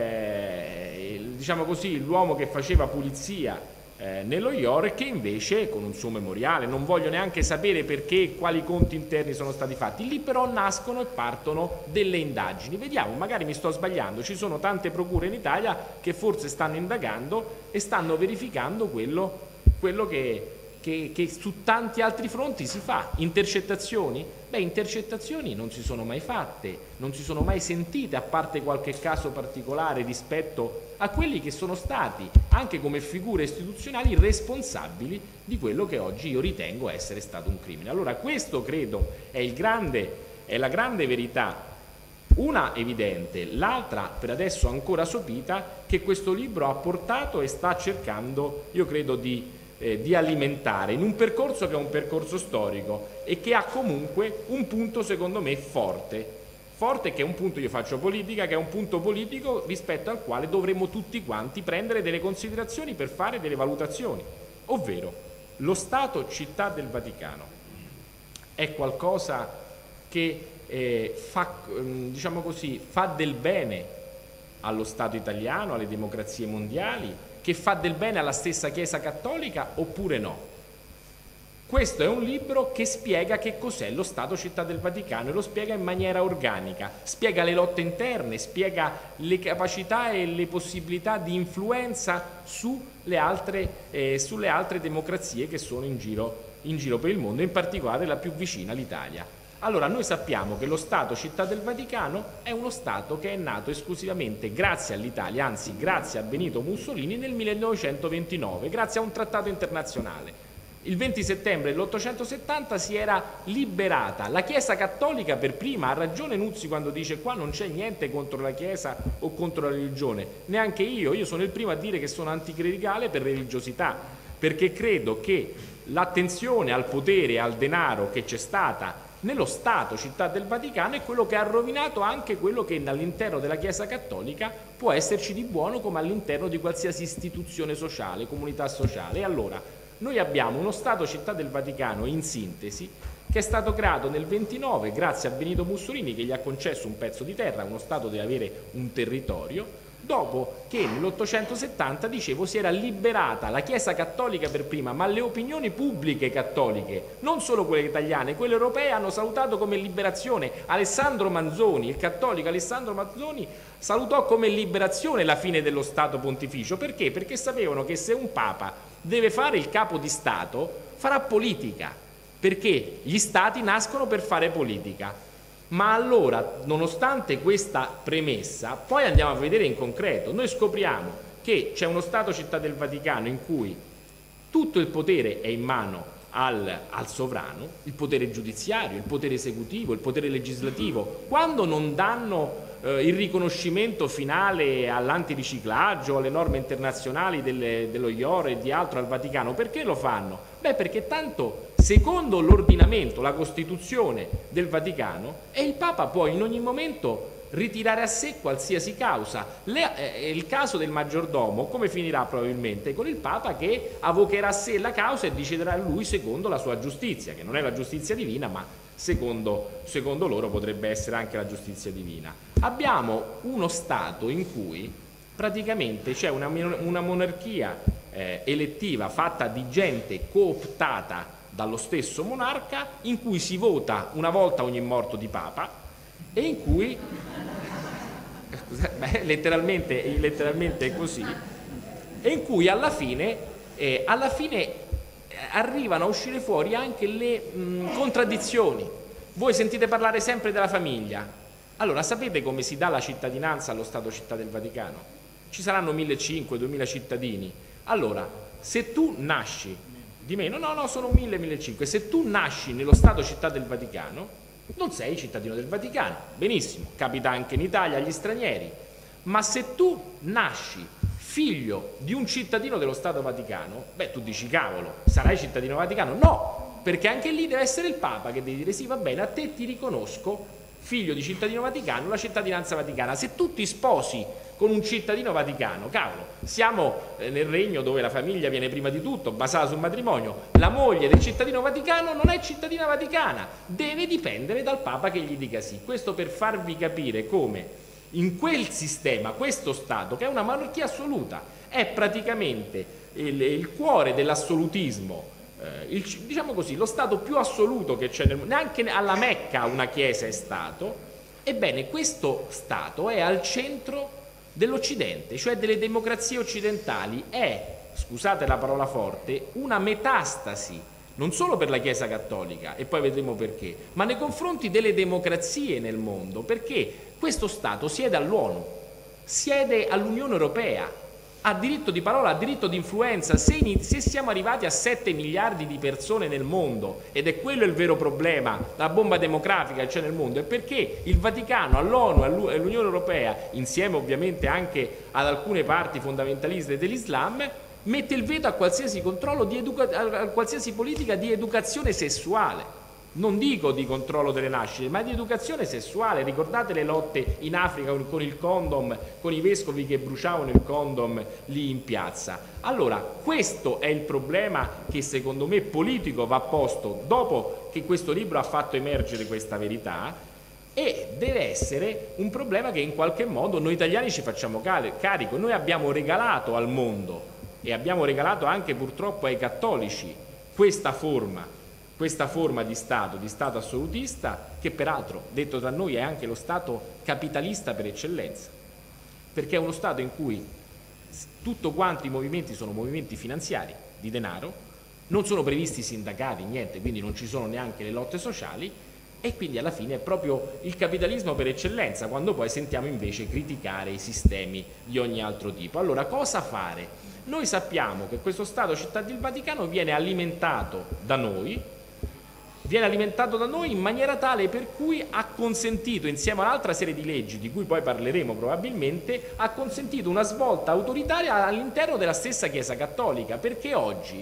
S2: il, diciamo così, l'uomo che faceva pulizia Eh, nello I O R, che invece con un suo memoriale, non voglio neanche sapere perché e quali conti interni sono stati fatti, lì però nascono e partono delle indagini. Vediamo, magari mi sto sbagliando, ci sono tante procure in Italia che forse stanno indagando e stanno verificando quello, quello che, che, che su tanti altri fronti si fa. Intercettazioni? Beh, intercettazioni non si sono mai fatte, non si sono mai sentite, a parte qualche caso particolare rispetto a quelli che sono stati, anche come figure istituzionali, responsabili di quello che oggi io ritengo essere stato un crimine. Allora questo credo è, il grande, è la grande verità, una evidente, l'altra per adesso ancora sopita, che questo libro ha portato e sta cercando, io credo, di, eh, di alimentare in un percorso che è un percorso storico e che ha comunque un punto secondo me forte. Forte, che è un punto, io faccio politica, che è un punto politico rispetto al quale dovremmo tutti quanti prendere delle considerazioni per fare delle valutazioni, ovvero lo Stato Città del Vaticano è qualcosa che eh, fa, diciamo così, fa del bene allo Stato italiano, alle democrazie mondiali, che fa del bene alla stessa Chiesa Cattolica oppure no? Questo è un libro che spiega che cos'è lo Stato Città del Vaticano e lo spiega in maniera organica, spiega le lotte interne, spiega le capacità e le possibilità di influenza sulle altre, eh, sulle altre democrazie che sono in giro, in giro per il mondo, in particolare la più vicina, l'Italia. Allora, noi sappiamo che lo Stato Città del Vaticano è uno Stato che è nato esclusivamente grazie all'Italia, anzi grazie a Benito Mussolini nel millenovecentoventinove, grazie a un trattato internazionale. Il venti settembre dell'ottocentosettanta si era liberata la Chiesa Cattolica per prima. Ha ragione Nuzzi quando dice qua non c'è niente contro la Chiesa o contro la religione, neanche io, io sono il primo a dire che sono anticlericale per religiosità, perché credo che l'attenzione al potere e al denaro che c'è stata nello Stato Città del Vaticano è quello che ha rovinato anche quello che all'interno della Chiesa Cattolica può esserci di buono, come all'interno di qualsiasi istituzione sociale, comunità sociale. E allora noi abbiamo uno Stato Città del Vaticano, in sintesi, che è stato creato nel ventinove grazie a Benito Mussolini, che gli ha concesso un pezzo di terra. Uno Stato deve avere un territorio, dopo che nell'ottocentosettanta, dicevo, si era liberata la Chiesa Cattolica per prima, ma le opinioni pubbliche cattoliche, non solo quelle italiane, quelle europee, hanno salutato come liberazione. Alessandro Manzoni, il cattolico Alessandro Manzoni, salutò come liberazione la fine dello Stato Pontificio. Perché? Perché sapevano che se un Papa deve fare il capo di Stato, farà politica, perché gli Stati nascono per fare politica. Ma allora, nonostante questa premessa, poi andiamo a vedere in concreto, noi scopriamo che c'è uno Stato Città del Vaticano in cui tutto il potere è in mano al, al sovrano, il potere giudiziario, il potere esecutivo, il potere legislativo. Quando non danno eh, il riconoscimento finale all'antiriciclaggio, alle norme internazionali delle, dello I O R e di altro al Vaticano, perché lo fanno? Beh, perché tanto secondo l'ordinamento, la Costituzione del Vaticano, e il Papa può in ogni momento ritirare a sé qualsiasi causa. Le, eh, il caso del maggiordomo come finirà? Probabilmente con il Papa che avocherà a sé la causa e deciderà lui secondo la sua giustizia, che non è la giustizia divina, ma secondo, secondo loro potrebbe essere anche la giustizia divina. Abbiamo uno Stato in cui praticamente c'è una, una monarchia eh, elettiva fatta di gente cooptata dallo stesso monarca, in cui si vota una volta ogni morto di Papa e in cui beh, letteralmente, letteralmente è così, e in cui alla fine, eh, alla fine arrivano a uscire fuori anche le mh, contraddizioni. Voi sentite parlare sempre della famiglia. Allora, sapete come si dà la cittadinanza allo Stato Città del Vaticano? Ci saranno millecinquecento duemila cittadini. Allora, se tu nasci di meno, no, no, sono mille millecinquecento, se tu nasci nello Stato Città del Vaticano, non sei cittadino del Vaticano. Benissimo, capita anche in Italia agli stranieri. Ma se tu nasci figlio di un cittadino dello Stato Vaticano, beh, tu dici cavolo, sarai cittadino Vaticano? No, perché anche lì deve essere il Papa che deve dire sì, va bene, a te ti riconosco, figlio di cittadino Vaticano, la cittadinanza vaticana. Se tu ti sposi con un cittadino vaticano, cavolo, siamo nel regno dove la famiglia viene prima di tutto, basata sul matrimonio, la moglie del cittadino vaticano non è cittadina vaticana, deve dipendere dal Papa che gli dica sì. Questo per farvi capire come in quel sistema, questo Stato, che è una monarchia assoluta, è praticamente il, il cuore dell'assolutismo, eh, il, diciamo così, lo Stato più assoluto che c'è nel mondo. Neanche alla Mecca una chiesa è Stato. Ebbene, questo Stato è al centro dell'Occidente, cioè delle democrazie occidentali, è, scusate la parola forte, una metastasi, non solo per la Chiesa Cattolica, e poi vedremo perché, ma nei confronti delle democrazie nel mondo, perché questo Stato siede all'ONU, siede all'Unione Europea, ha diritto di parola, ha diritto di influenza. Se, se siamo arrivati a sette miliardi di persone nel mondo, ed è quello il vero problema, la bomba demografica che c'è nel mondo, è perché il Vaticano, all'ONU, all'Unione Europea, insieme ovviamente anche ad alcune parti fondamentaliste dell'Islam, mette il veto a qualsiasi controllo di a qualsiasi politica di educazione sessuale. Non dico di controllo delle nascite, ma di educazione sessuale. Ricordate le lotte in Africa con il condom, con i vescovi che bruciavano il condom lì in piazza? Allora, questo è il problema che secondo me politico va posto dopo che questo libro ha fatto emergere questa verità, e deve essere un problema che in qualche modo noi italiani ci facciamo carico. Noi abbiamo regalato al mondo e abbiamo regalato anche purtroppo ai cattolici questa forma questa forma di Stato, di Stato assolutista, che peraltro, detto tra noi, è anche lo Stato capitalista per eccellenza, perché è uno Stato in cui tutto quanto i movimenti sono movimenti finanziari, di denaro, non sono previsti sindacati, niente, quindi non ci sono neanche le lotte sociali, e quindi alla fine è proprio il capitalismo per eccellenza, quando poi sentiamo invece criticare i sistemi di ogni altro tipo. Allora, cosa fare? Noi sappiamo che questo Stato città del Vaticano viene alimentato da noi, viene alimentato da noi in maniera tale per cui ha consentito, insieme a un'altra serie di leggi di cui poi parleremo probabilmente, ha consentito una svolta autoritaria all'interno della stessa Chiesa Cattolica, perché oggi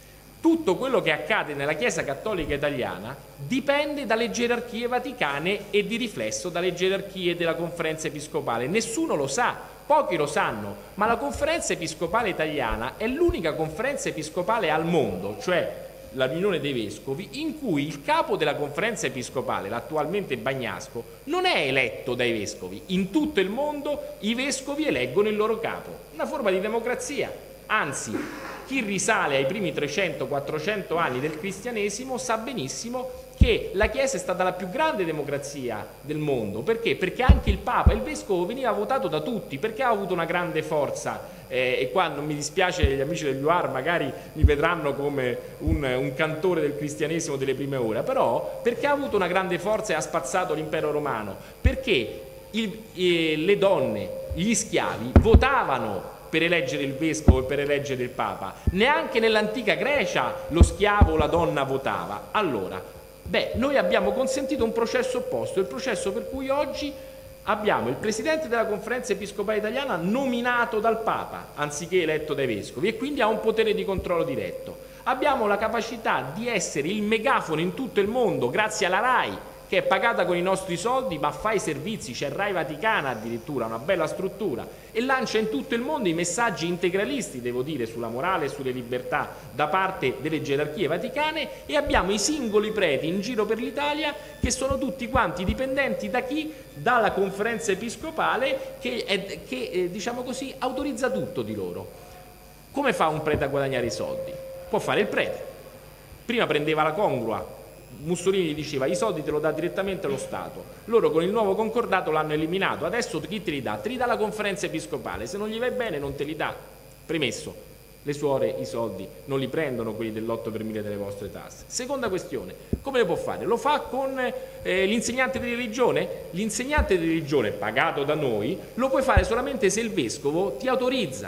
S2: tutto quello che accade nella Chiesa Cattolica italiana dipende dalle gerarchie vaticane e di riflesso dalle gerarchie della Conferenza Episcopale. Nessuno lo sa, pochi lo sanno, ma la Conferenza Episcopale italiana è l'unica conferenza episcopale al mondo, cioè la riunione dei vescovi, in cui il capo della Conferenza Episcopale, l'attualmente Bagnasco, non è eletto dai vescovi. In tutto il mondo i vescovi eleggono il loro capo, una forma di democrazia. Anzi, chi risale ai primi trecento quattrocento anni del cristianesimo sa benissimo che la Chiesa è stata la più grande democrazia del mondo. Perché? Perché anche il Papa, il Vescovo, veniva votato da tutti, perché ha avuto una grande forza. Eh, e qua non mi dispiace, gli amici del U A R magari mi vedranno come un, un cantore del cristianesimo delle prime ore, però perché ha avuto una grande forza e ha spazzato l'impero romano? Perché il, eh, le donne, gli schiavi votavano per eleggere il vescovo e per eleggere il Papa. Neanche nell'antica Grecia lo schiavo o la donna votava. Allora, beh, noi abbiamo consentito un processo opposto, il processo per cui oggi abbiamo il presidente della Conferenza Episcopale Italiana nominato dal Papa anziché eletto dai vescovi, e quindi ha un potere di controllo diretto. Abbiamo la capacità di essere il megafono in tutto il mondo grazie alla RAI, che è pagata con i nostri soldi ma fa i servizi, c'è RAI Vaticana addirittura, una bella struttura, e lancia in tutto il mondo i messaggi integralisti, devo dire, sulla morale e sulle libertà da parte delle gerarchie vaticane, e abbiamo i singoli preti in giro per l'Italia che sono tutti quanti dipendenti da chi? Dalla Conferenza Episcopale che, è, che eh, diciamo così, autorizza tutto di loro. Come fa un prete a guadagnare i soldi? Può fare il prete. Prima prendeva la congrua, Mussolini gli diceva i soldi te lo dà direttamente lo Stato, loro con il nuovo concordato l'hanno eliminato, adesso chi te li dà? Te li dà la Conferenza Episcopale, se non gli vai bene non te li dà. Premesso, le suore i soldi non li prendono quelli dell'otto per mille delle vostre tasse. Seconda questione, come lo può fare? Lo fa con eh, l'insegnante di religione? L'insegnante di religione pagato da noi lo puoi fare solamente se il vescovo ti autorizza.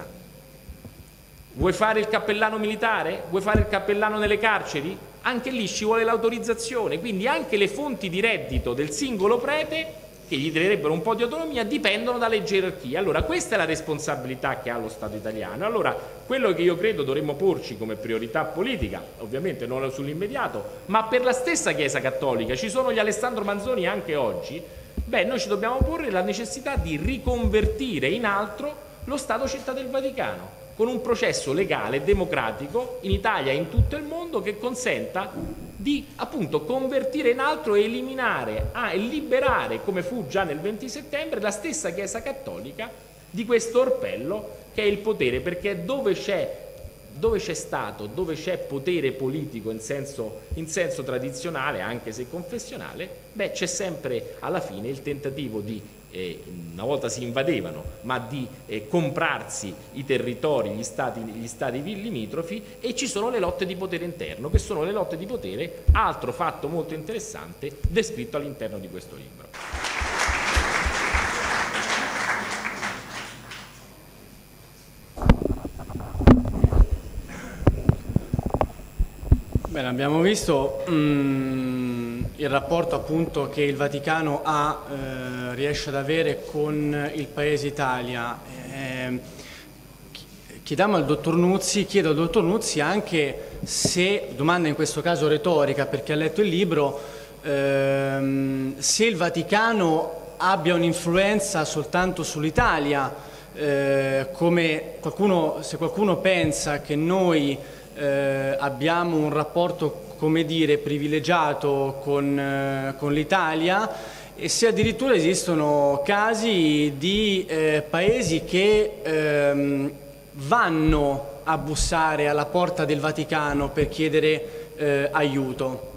S2: Vuoi fare il cappellano militare? Vuoi fare il cappellano nelle carceri? Anche lì ci vuole l'autorizzazione, quindi anche le fonti di reddito del singolo prete che gli darebbero un po' di autonomia, dipendono dalle gerarchie. Allora questa è la responsabilità che ha lo Stato italiano. Allora quello che io credo dovremmo porci come priorità politica, ovviamente non sull'immediato, ma per la stessa Chiesa Cattolica, ci sono gli Alessandro Manzoni anche oggi, beh, noi ci dobbiamo porre la necessità di riconvertire in altro lo Stato Città del Vaticano, con un processo legale, democratico, in Italia e in tutto il mondo, che consenta di appunto convertire in altro e eliminare ah, e liberare, come fu già nel venti settembre, la stessa Chiesa Cattolica di questo orpello che è il potere, perché dove c'è dove c'è Stato, dove c'è potere politico in senso, in senso tradizionale, anche se confessionale, beh, c'è sempre alla fine il tentativo di, eh, una volta si invadevano, ma di eh, comprarsi i territori, gli stati, gli stati limitrofi, e ci sono le lotte di potere interno, che sono le lotte di potere, altro fatto molto interessante descritto all'interno di questo libro.
S3: Bene, abbiamo visto mm, il rapporto appunto che il Vaticano ha, eh, riesce ad avere con il Paese Italia. Eh, chiediamo al dottor Nuzzi, chiedo al dottor Nuzzi anche se, domanda in questo caso retorica perché ha letto il libro, ehm, se il Vaticano abbia un'influenza soltanto sull'Italia, eh, come qualcuno, se qualcuno pensa che noi Eh, abbiamo un rapporto, come dire, privilegiato con, eh, con l'Italia, e se addirittura esistono casi di eh, paesi che ehm, vanno a bussare alla porta del Vaticano per chiedere eh, aiuto.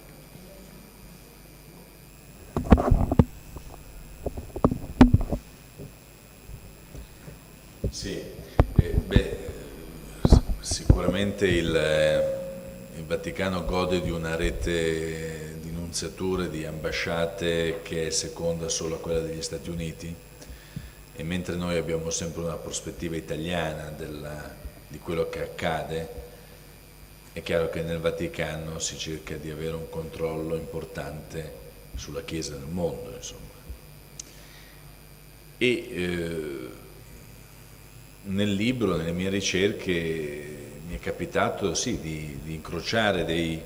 S4: Sì, eh, beh, sicuramente il, il Vaticano gode di una rete di nunziature, di ambasciate che è seconda solo a quella degli Stati Uniti, e mentre noi abbiamo sempre una prospettiva italiana della, di quello che accade, è chiaro che nel Vaticano si cerca di avere un controllo importante sulla Chiesa nel mondo, insomma. E eh, nel libro, nelle mie ricerche, mi è capitato sì, di, di incrociare dei,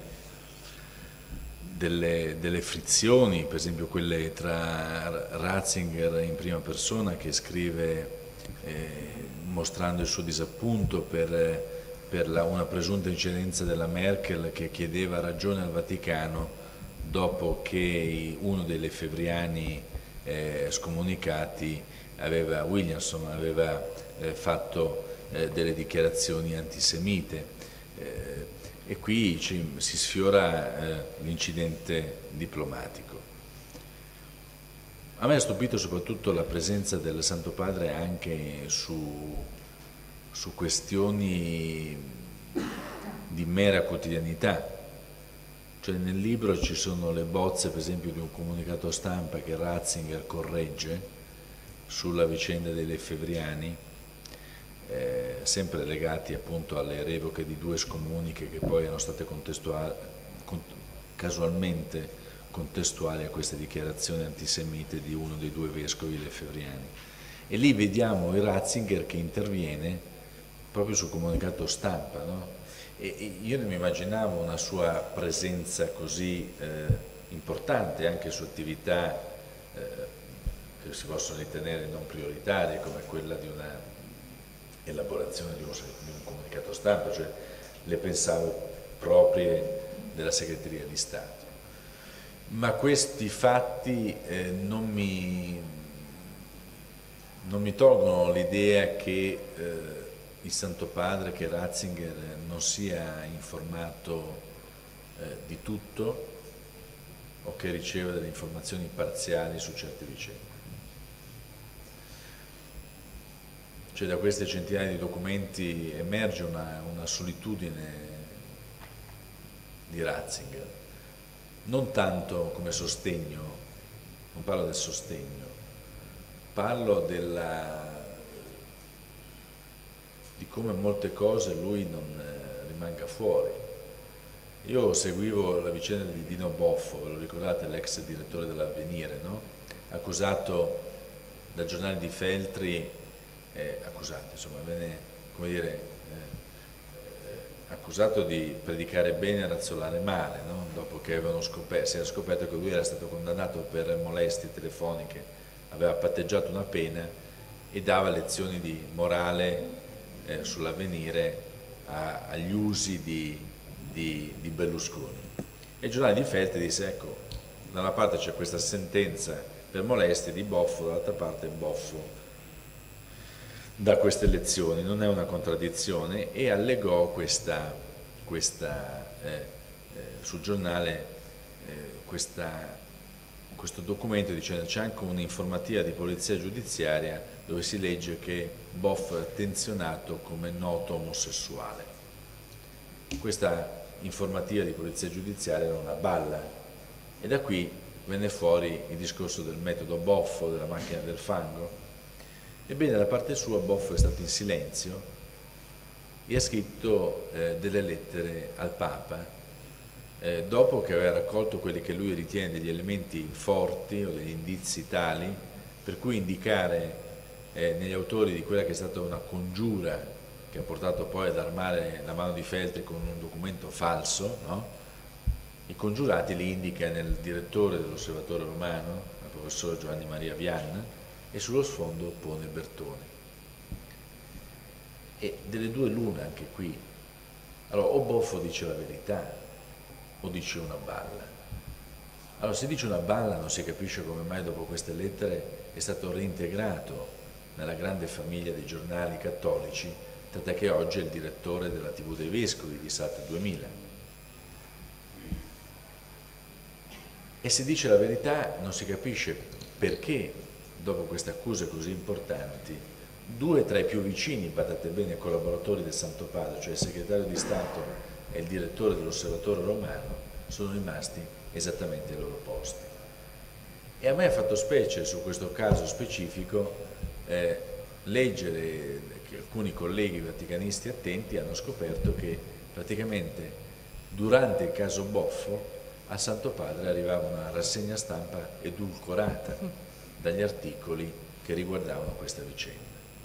S4: delle, delle frizioni, per esempio quelle tra Ratzinger in prima persona, che scrive eh, mostrando il suo disappunto per, per la, una presunta incidenza della Merkel, che chiedeva ragione al Vaticano dopo che uno dei lefebvriani eh, scomunicati aveva, Williamson aveva eh, fatto Eh, delle dichiarazioni antisemite, eh, e qui ci, si sfiora eh, l'incidente diplomatico. A me ha stupito soprattutto la presenza del Santo Padre anche su, su questioni di mera quotidianità. Cioè, nel libro ci sono le bozze, per esempio, di un comunicato stampa che Ratzinger corregge sulla vicenda dei lefebvriani, Eh, sempre legati appunto alle revoche di due scomuniche che poi erano state contestuali, con, casualmente contestuali a queste dichiarazioni antisemite di uno dei due vescovi lefebvriani. E lì vediamo il Ratzinger che interviene proprio sul comunicato stampa, no? E, e io non mi immaginavo una sua presenza così eh, importante anche su attività eh, che si possono ritenere non prioritarie, come quella di una elaborazione di, uno, di un comunicato stampa, cioè le pensavo proprie della segreteria di Stato. Ma questi fatti eh, non, mi, non mi tolgono l'idea che eh, il Santo Padre, che Ratzinger non sia informato eh, di tutto, o che riceva delle informazioni parziali su certe vicende. Cioè, da queste centinaia di documenti emerge una, una solitudine di Ratzinger, non tanto come sostegno, non parlo del sostegno, parlo della, di come molte cose lui non eh, rimanga fuori. Io seguivo la vicenda di Dino Boffo, ve lo ricordate, l'ex direttore dell'Avvenire, no? accusato dal giornale di Feltri, eh, accusato, insomma, venne, come dire, eh, accusato di predicare bene e razzolare male, no? Dopo che avevano scoperto, si era scoperto che lui era stato condannato per molestie telefoniche, aveva patteggiato una pena e dava lezioni di morale eh, sull'avvenire agli usi di, di, di Berlusconi. E il giornale di Feltri disse, ecco, da una parte c'è questa sentenza per molestie di Boffo, dall'altra parte Boffo da queste lezioni, non è una contraddizione, e allegò questa, questa eh, eh, sul giornale eh, questa, questo documento dicendo c'è anche un'informativa di polizia giudiziaria dove si legge che Boffo è attenzionato come noto omosessuale. Questa informativa di polizia giudiziaria era una balla e da qui venne fuori il discorso del metodo Boffo, della macchina del fango. Ebbene, da parte sua Boffo è stato in silenzio e ha scritto eh, delle lettere al Papa eh, dopo che aveva raccolto quelli che lui ritiene degli elementi forti o degli indizi tali per cui indicare eh, negli autori di quella che è stata una congiura che ha portato poi ad armare la mano di Feltri con un documento falso, no? I congiurati li indica nel direttore dell'Osservatore Romano, il professor Giovanni Maria Vianna, e sullo sfondo pone Bertone. E delle due l'una anche qui. Allora, o Boffo dice la verità o dice una balla. Allora, se dice una balla non si capisce come mai dopo queste lettere è stato reintegrato nella grande famiglia dei giornali cattolici, tant'è che oggi è il direttore della tivù dei Vescovi di Sat duemila. E se dice la verità non si capisce perché, dopo queste accuse così importanti, due tra i più vicini, badate bene, collaboratori del Santo Padre, cioè il segretario di Stato e il direttore dell'Osservatore Romano, sono rimasti esattamente ai loro posti. E a me ha fatto specie su questo caso specifico eh, leggere che alcuni colleghi vaticanisti attenti hanno scoperto che praticamente durante il caso Boffo al Santo Padre arrivava una rassegna stampa edulcorata dagli articoli che riguardavano questa vicenda.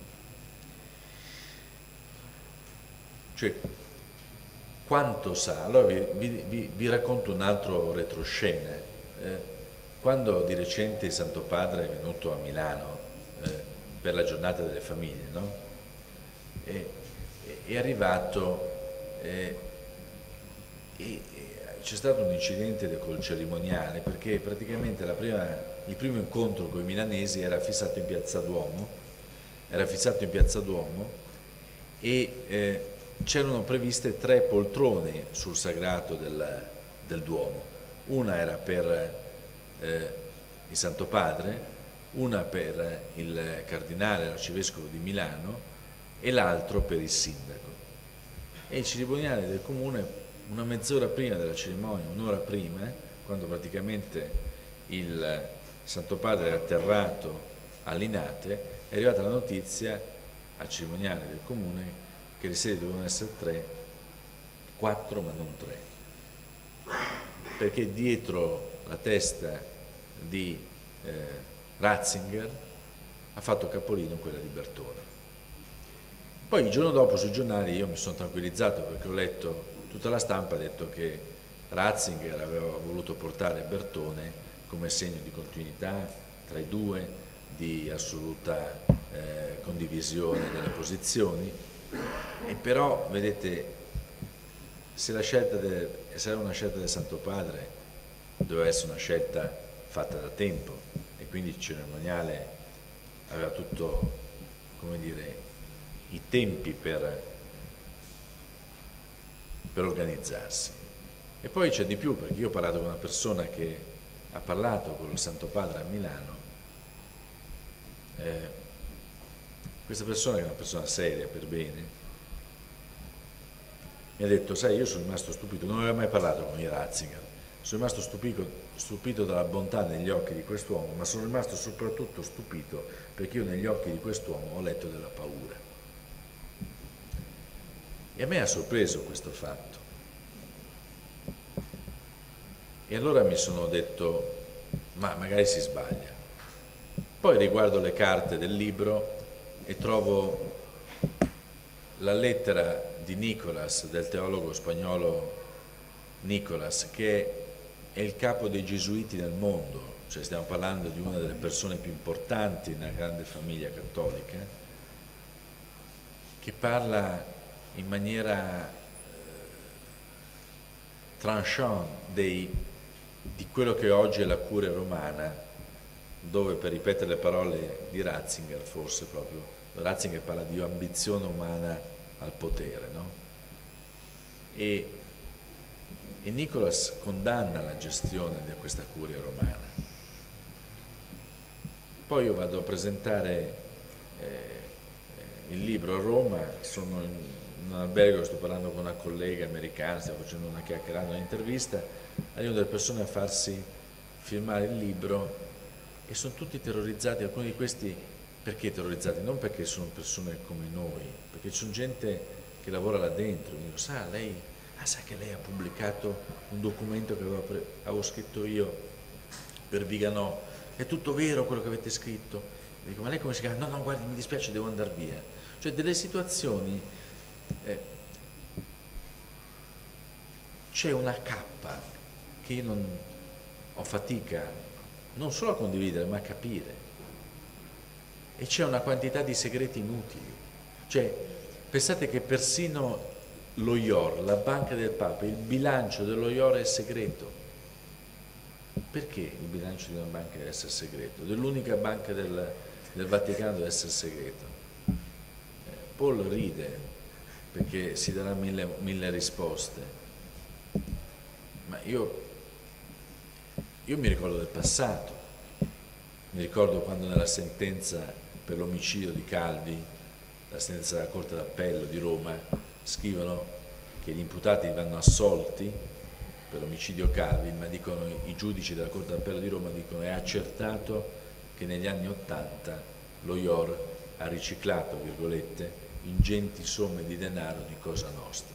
S4: Cioè, quanto sa? Allora vi, vi, vi racconto un altro retroscena. Eh, quando di recente il Santo Padre è venuto a Milano eh, per la giornata delle famiglie, no? E, è arrivato eh, e c'è stato un incidente col cerimoniale perché praticamente la prima, il primo incontro con i milanesi era fissato in Piazza Duomo, era fissato in Piazza Duomo e eh, c'erano previste tre poltrone sul sagrato del, del Duomo. Una era per eh, il Santo Padre, una per il cardinale, l'arcivescovo di Milano e l'altro per il sindaco. E il cerimoniale del comune una mezz'ora prima della cerimonia, un'ora prima, quando praticamente il Santo Padre era atterrato a Linate, è arrivata la notizia al cerimoniale del comune che le sedie dovevano essere tre, quattro ma non tre, perché dietro la testa di eh, Ratzinger ha fatto capolino quella di Bertone. Poi il giorno dopo sui giornali io mi sono tranquillizzato perché ho letto tutta la stampa ha detto che Ratzinger aveva voluto portare Bertone come segno di continuità tra i due, di assoluta eh, condivisione delle posizioni, e però, vedete, se la scelta del, se era una scelta del Santo Padre, doveva essere una scelta fatta da tempo, e quindi il cerimoniale aveva tutto, come dire, i tempi per per organizzarsi. E poi c'è di più, perché io ho parlato con una persona che ha parlato con il Santo Padre a Milano. Eh, questa persona, che è una persona seria per bene, mi ha detto, sai, io sono rimasto stupito, non avevo mai parlato con i Ratzinger, sono rimasto stupito, stupito dalla bontà negli occhi di quest'uomo, ma sono rimasto soprattutto stupito perché io negli occhi di quest'uomo ho letto della paura. E a me ha sorpreso questo fatto. E allora mi sono detto, ma magari si sbaglia. Poi riguardo le carte del libro e trovo la lettera di Nicolas, del teologo spagnolo Nicolas, che è il capo dei Gesuiti nel mondo, cioè stiamo parlando di una delle persone più importanti nella grande famiglia cattolica, che parla in maniera eh, tranchant dei, di quello che oggi è la curia romana, dove, per ripetere le parole di Ratzinger, forse proprio, Ratzinger parla di ambizione umana al potere, no? E, e Nicolas condanna la gestione di questa curia romana. Poi io vado a presentare eh, il libro a Roma, sono in un albergo, sto parlando con una collega americana, stiamo facendo una chiacchierata, un'intervista, arrivano delle persone a farsi firmare il libro e sono tutti terrorizzati, alcuni di questi perché terrorizzati? Non perché sono persone come noi, perché c'è gente che lavora là dentro, mi dico, sa, lei, ah, sa che lei ha pubblicato un documento che avevo, pre- avevo scritto io per Viganò, è tutto vero quello che avete scritto? E dico, ma lei come si chiama? No, no, guardi, mi dispiace, devo andare via. Cioè delle situazioni, eh, c'è una cappa che io non ho fatica non solo a condividere, ma a capire. E c'è una quantità di segreti inutili. Cioè, pensate che persino lo I O R, la banca del Papa, il bilancio dello I O R è segreto. Perché il bilancio di una banca deve essere segreto? Dell'unica banca del, del Vaticano deve essere segreto. Eh, Paul ride perché si darà mille, mille risposte, ma io, io mi ricordo del passato, mi ricordo quando nella sentenza per l'omicidio di Calvi, la sentenza della Corte d'Appello di Roma, scrivono che gli imputati vanno assolti per l'omicidio Calvi, ma dicono i giudici della Corte d'Appello di Roma dicono è accertato che negli anni Ottanta lo I O R ha riciclato, virgolette, ingenti somme di denaro di Cosa Nostra.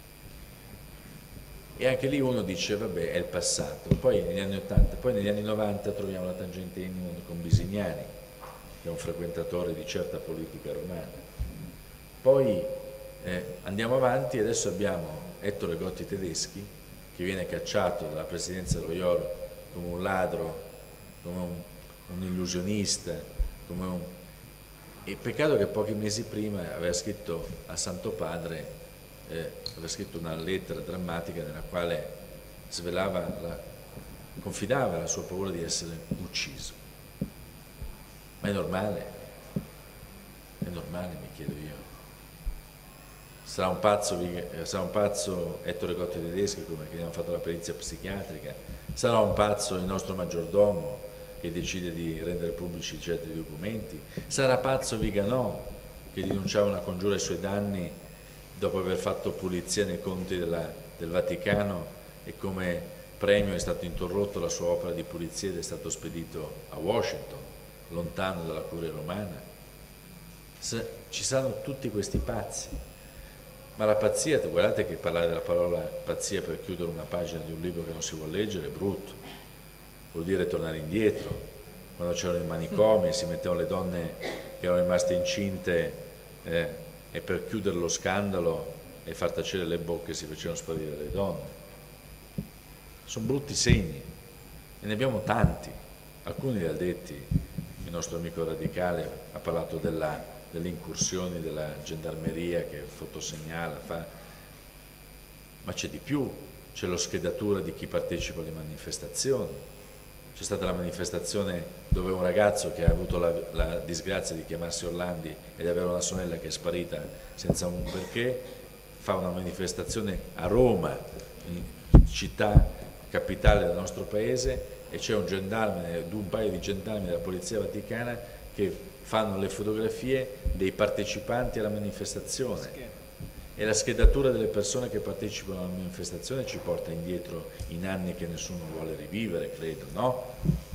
S4: E anche lì uno dice vabbè è il passato, poi negli anni Ottanta, poi negli anni Novanta troviamo la Tangentini con Bisignani, che è un frequentatore di certa politica romana. Poi eh, andiamo avanti e adesso abbiamo Ettore Gotti Tedeschi, che viene cacciato dalla presidenza dello I O R come un ladro, come un, un illusionista, come un... e peccato che pochi mesi prima aveva scritto a Santo Padre, eh, aveva scritto una lettera drammatica nella quale svelava, la, confidava la sua paura di essere ucciso. Ma è normale? È normale, mi chiedo io. Sarà un pazzo, sarà un pazzo Ettore Gotti Tedeschi, come che abbiamo fatto la perizia psichiatrica, sarà un pazzo il nostro maggiordomo che decide di rendere pubblici certi documenti, sarà pazzo Viganò che denunciava una congiura ai suoi danni dopo aver fatto pulizia nei conti della, del Vaticano e come premio è stato interrotto la sua opera di pulizia ed è stato spedito a Washington, lontano dalla curia romana. Se, ci saranno tutti questi pazzi. Ma la pazzia, guardate che parlare della parola pazzia per chiudere una pagina di un libro che non si vuole leggere è brutto, vuol dire tornare indietro, quando c'erano i manicomi si mettevano le donne che erano rimaste incinte eh, e per chiudere lo scandalo e far tacere le bocche si facevano sparire le donne. Sono brutti segni e ne abbiamo tanti, alcuni li ha detti il nostro amico radicale, ha parlato della delle incursioni della gendarmeria che fotosegnala, fa... ma c'è di più, c'è lo schedatura di chi partecipa alle manifestazioni. C'è stata la manifestazione dove un ragazzo che ha avuto la, la disgrazia di chiamarsi Orlandi e di avere una sorella che è sparita senza un perché, fa una manifestazione a Roma, in città capitale del nostro paese, e c'è un gendarme, un paio di gendarmi della Polizia Vaticana che fanno le fotografie dei partecipanti alla manifestazione e la schedatura delle persone che partecipano alla manifestazione ci porta indietro in anni che nessuno vuole rivivere, credo, no?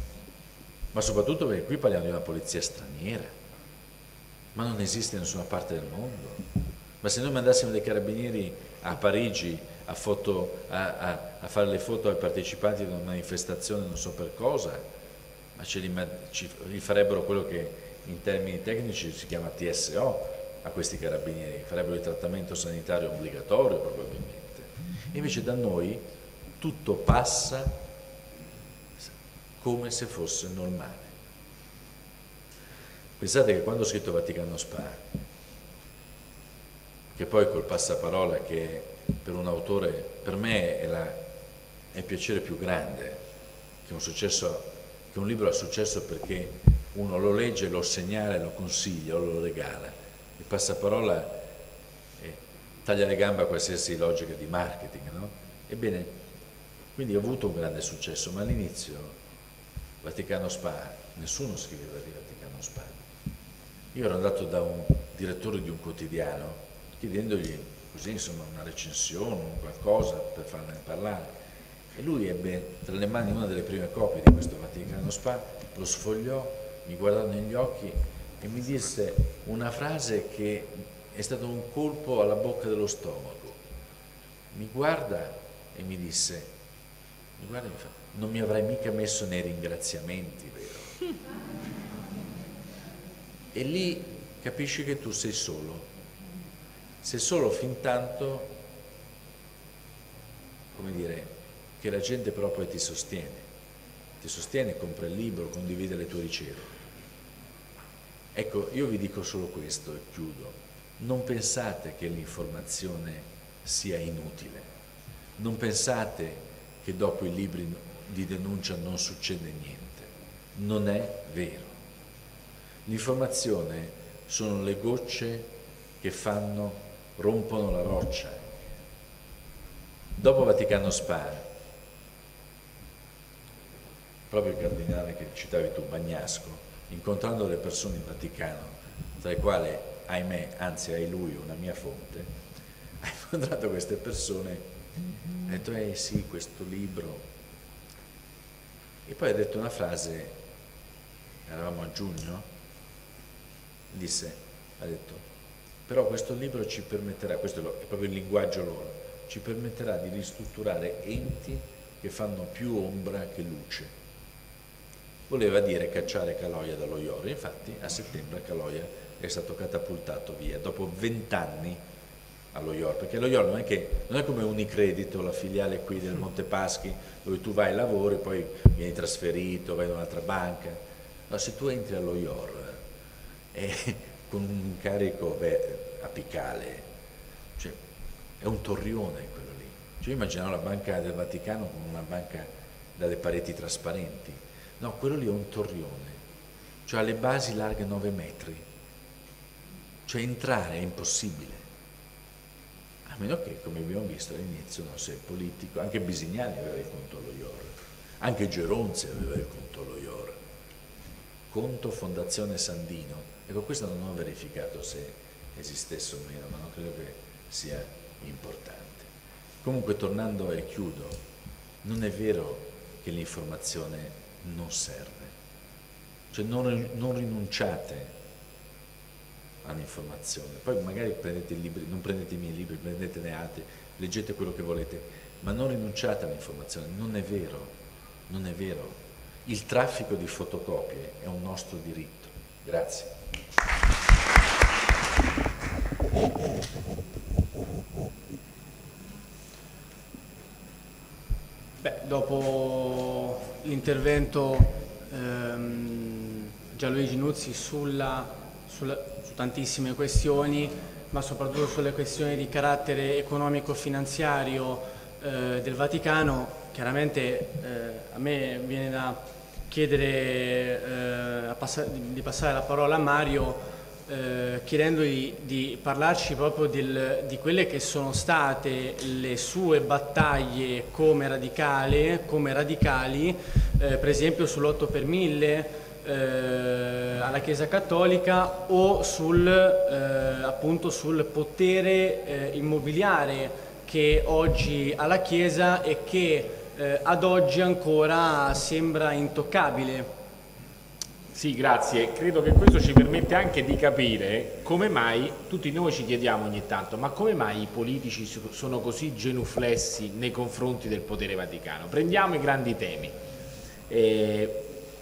S4: Ma soprattutto perché qui parliamo di una polizia straniera, ma non esiste in nessuna parte del mondo. Ma se noi mandassimo dei carabinieri a Parigi a, foto, a, a, a fare le foto ai partecipanti di una manifestazione non so per cosa, ma ce li, ci, gli farebbero quello che in termini tecnici si chiama T S O a questi carabinieri, farebbero il trattamento sanitario obbligatorio probabilmente. Invece da noi tutto passa come se fosse normale. Pensate che quando ho scritto Vaticano Spa, che poi col passaparola che per un autore, per me è, la, è il piacere più grande, che un, successo, che un libro ha successo perché uno lo legge, lo segnala, lo consiglia o lo regala. Il passaparola eh, taglia le gambe a qualsiasi logica di marketing, no? Ebbene, quindi ho avuto un grande successo, ma all'inizio Vaticano Spa, nessuno scriveva di Vaticano Spa. Io ero andato da un direttore di un quotidiano chiedendogli così, insomma, una recensione, qualcosa per farne parlare, e lui ebbe tra le mani una delle prime copie di questo Vaticano Spa, lo sfogliò, mi guardò negli occhi e mi disse una frase che è stato un colpo alla bocca dello stomaco. Mi guarda e mi disse, mi guarda e mi fa, non mi avrai mica messo nei ringraziamenti, vero? E lì capisci che tu sei solo. Sei solo fin tanto, come dire, che la gente però poi ti sostiene. Ti sostiene, compra il libro, condivide le tue ricerche. Ecco, io vi dico solo questo e chiudo. Non pensate che l'informazione sia inutile. Non pensate che dopo i libri di denuncia non succede niente. Non è vero. L'informazione sono le gocce che fanno, rompono la roccia. Dopo Vaticano Spa, proprio il cardinale che citavi tu, Bagnasco, incontrando le persone in Vaticano, tra le quali, ahimè, anzi hai lui una mia fonte, ha incontrato queste persone, ha detto, eh sì, questo libro, e poi ha detto una frase, eravamo a giugno, disse, ha detto, però questo libro ci permetterà, questo è proprio il linguaggio loro, ci permetterà di ristrutturare enti che fanno più ombra che luce. Voleva dire cacciare Caloia dallo I O R, infatti a settembre Caloia è stato catapultato via, dopo vent'anni allo I O R, perché lo I O R non è, che, non è come Unicredito, la filiale qui del Montepaschi, dove tu vai, lavori, poi vieni trasferito, vai in un'altra banca. No, se tu entri allo I O R è con un incarico beh, apicale, cioè è un torrione quello lì. Cioè immaginavo la banca del Vaticano come una banca dalle pareti trasparenti. No, quello lì è un torrione, cioè ha le basi larghe nove metri, cioè entrare è impossibile, a meno che, come abbiamo visto all'inizio, non sei politico. Anche Bisignani aveva il conto allo I O R, anche Geronzi aveva il conto allo I O R, conto Fondazione Sandino. Ecco, questo non ho verificato se esistesse o meno, ma non credo che sia importante. Comunque, tornando e chiudo, non è vero che l'informazione non serve, cioè non, non rinunciate all'informazione, poi magari prendete i libri, non prendete i miei libri, prendetene altri, leggete quello che volete, ma non rinunciate all'informazione. Non è vero, non è vero, il traffico di fotocopie è un nostro diritto. Grazie.
S3: Beh, dopo l'intervento ehm, Gianluigi Nuzzi sulla, sulla, su tantissime questioni, ma soprattutto sulle questioni di carattere economico-finanziario eh, del Vaticano, chiaramente eh, a me viene da chiedere eh, a pass- di passare la parola a Mario, Eh, chiedendogli di parlarci proprio del, di quelle che sono state le sue battaglie come radicale, come radicali, eh, per esempio sull'otto per mille eh, alla Chiesa Cattolica o sul, eh, appunto sul potere eh, immobiliare che oggi ha la Chiesa e che eh, ad oggi ancora sembra intoccabile.
S2: Sì, grazie. Credo che questo ci permette anche di capire come mai, tutti noi ci chiediamo ogni tanto, ma come mai i politici sono così genuflessi nei confronti del potere vaticano? Prendiamo i grandi temi. Eh,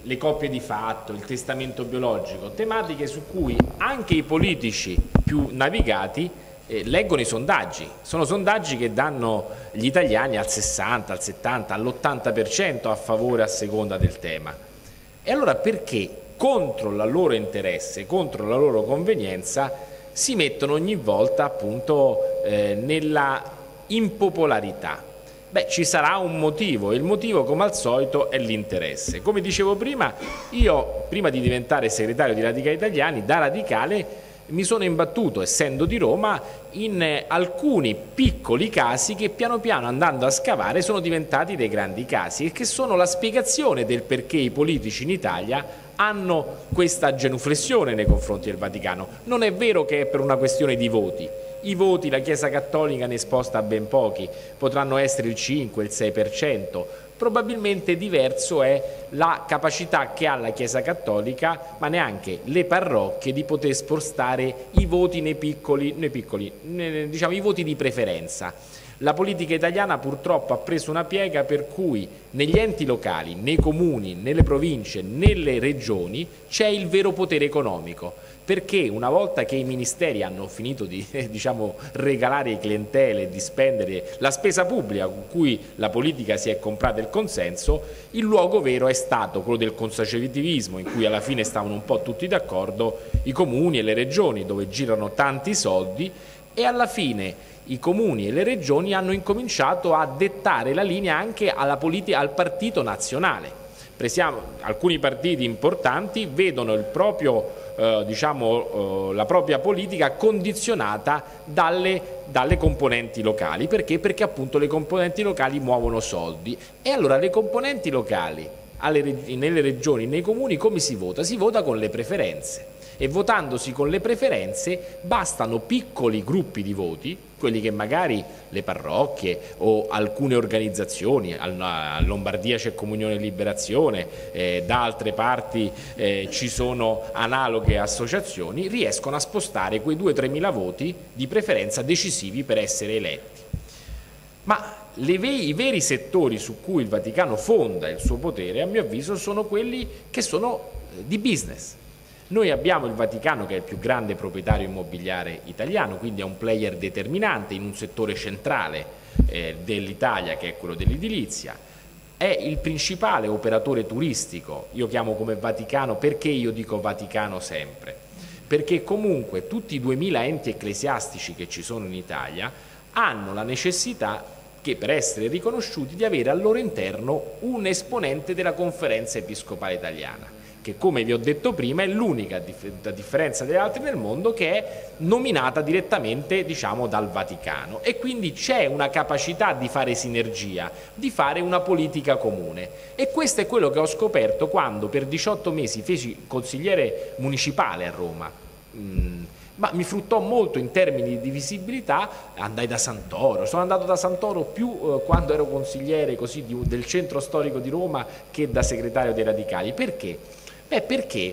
S2: le coppie di fatto, il testamento biologico, tematiche su cui anche i politici più navigati eh, leggono i sondaggi. Sono sondaggi che danno gli italiani al sessanta, al settanta, all'ottanta per cento a favore a seconda del tema. E allora perché contro il loro interesse, contro la loro convenienza, si mettono ogni volta appunto eh, nella impopolarità? Beh, ci sarà un motivo, e il motivo come al solito è l'interesse. Come dicevo prima, io prima di diventare segretario di Radicali Italiani, da radicale mi sono imbattuto, essendo di Roma, in alcuni piccoli casi che piano piano, andando a scavare, sono diventati dei grandi casi e che sono la spiegazione del perché i politici in Italia hanno questa genuflessione nei confronti del Vaticano. Non è vero che è per una questione di voti. I voti la Chiesa Cattolica ne sposta ben pochi, potranno essere il cinque, il sei per cento. Probabilmente diverso è la capacità che ha la Chiesa Cattolica, ma neanche le parrocchie, di poter spostare i voti nei piccoli, nei piccoli nei, diciamo i voti di preferenza. La politica italiana purtroppo ha preso una piega per cui negli enti locali, nei comuni, nelle province, nelle regioni c'è il vero potere economico, perché una volta che i ministeri hanno finito di eh, diciamo, regalare le clientele e di spendere la spesa pubblica con cui la politica si è comprata il consenso, il luogo vero è stato quello del consociativismo, in cui alla fine stavano un po' tutti d'accordo i comuni e le regioni, dove girano tanti soldi, e alla fine i comuni e le regioni hanno incominciato a dettare la linea anche alla politica, al partito nazionale. Presiamo, alcuni partiti importanti vedono il proprio, eh, diciamo, eh, la propria politica condizionata dalle, dalle componenti locali. Perché? Perché appunto le componenti locali muovono soldi. E allora le componenti locali alle, nelle regioni, nei comuni, come si vota? Si vota con le preferenze. E votandosi con le preferenze bastano piccoli gruppi di voti, quelli che magari le parrocchie o alcune organizzazioni, a Lombardia c'è Comunione e Liberazione, eh, da altre parti eh, ci sono analoghe associazioni, riescono a spostare quei due o tremila voti di preferenza decisivi per essere eletti. Ma le, i veri settori su cui il Vaticano fonda il suo potere, a mio avviso, sono quelli che sono di business. Noi abbiamo il Vaticano, che è il più grande proprietario immobiliare italiano, quindi è un player determinante in un settore centrale eh, dell'Italia, che è quello dell'edilizia. È il principale operatore turistico. Io chiamo come Vaticano, perché io dico Vaticano sempre? Perché comunque tutti i duemila enti ecclesiastici che ci sono in Italia hanno la necessità, che per essere riconosciuti, di avere al loro interno un esponente della Conferenza Episcopale Italiana, che, come vi ho detto prima, è l'unica, a differenza delle altre nel mondo, che è nominata direttamente, diciamo, dal Vaticano, e quindi c'è una capacità di fare sinergia, di fare una politica comune. E questo è quello che ho scoperto quando per diciotto mesi feci consigliere municipale a Roma. Mm. Ma mi fruttò molto in termini di visibilità. Andai da Santoro, sono andato da Santoro più eh, quando ero consigliere così di, del centro storico di Roma che da segretario dei Radicali. Perché? Beh, perché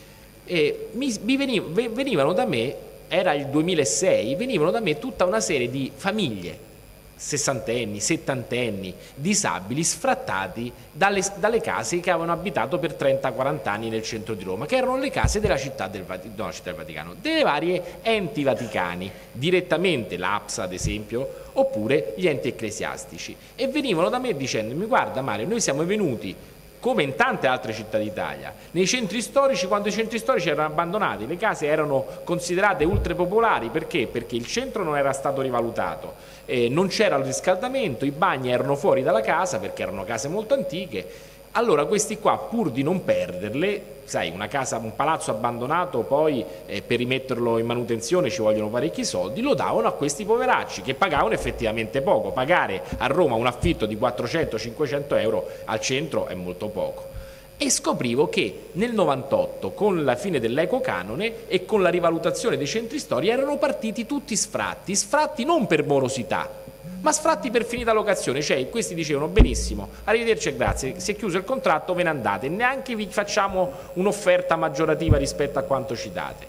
S2: eh, mi, mi veniv, venivano da me, era il duemilasei, venivano da me tutta una serie di famiglie, sessantenni, settantenni, disabili, sfrattati dalle, dalle case che avevano abitato per trenta quaranta anni nel centro di Roma, che erano le case della città del, no, città del Vaticano, delle varie enti vaticani, direttamente l'A P S ad esempio, oppure gli enti ecclesiastici, e venivano da me dicendomi: guarda Mario, noi siamo venuti, come in tante altre città d'Italia, nei centri storici, quando i centri storici erano abbandonati, le case erano considerate ultrapopolari. Perché? Perché il centro non era stato rivalutato, eh, non c'era il riscaldamento, i bagni erano fuori dalla casa perché erano case molto antiche. Allora questi qua, pur di non perderle, sai, una casa, un palazzo abbandonato, poi eh, per rimetterlo in manutenzione ci vogliono parecchi soldi, lo davano a questi poveracci che pagavano effettivamente poco. Pagare a Roma un affitto di quattrocento cinquecento euro al centro è molto poco. E scoprivo che nel novantotto, con la fine dell'eco canone e con la rivalutazione dei centri storici, erano partiti tutti sfratti, sfratti non per morosità, ma sfratti per finita locazione. Cioè questi dicevano: benissimo, arrivederci e grazie, si è chiuso il contratto, ve ne andate, neanche vi facciamo un'offerta maggiorativa rispetto a quanto ci date.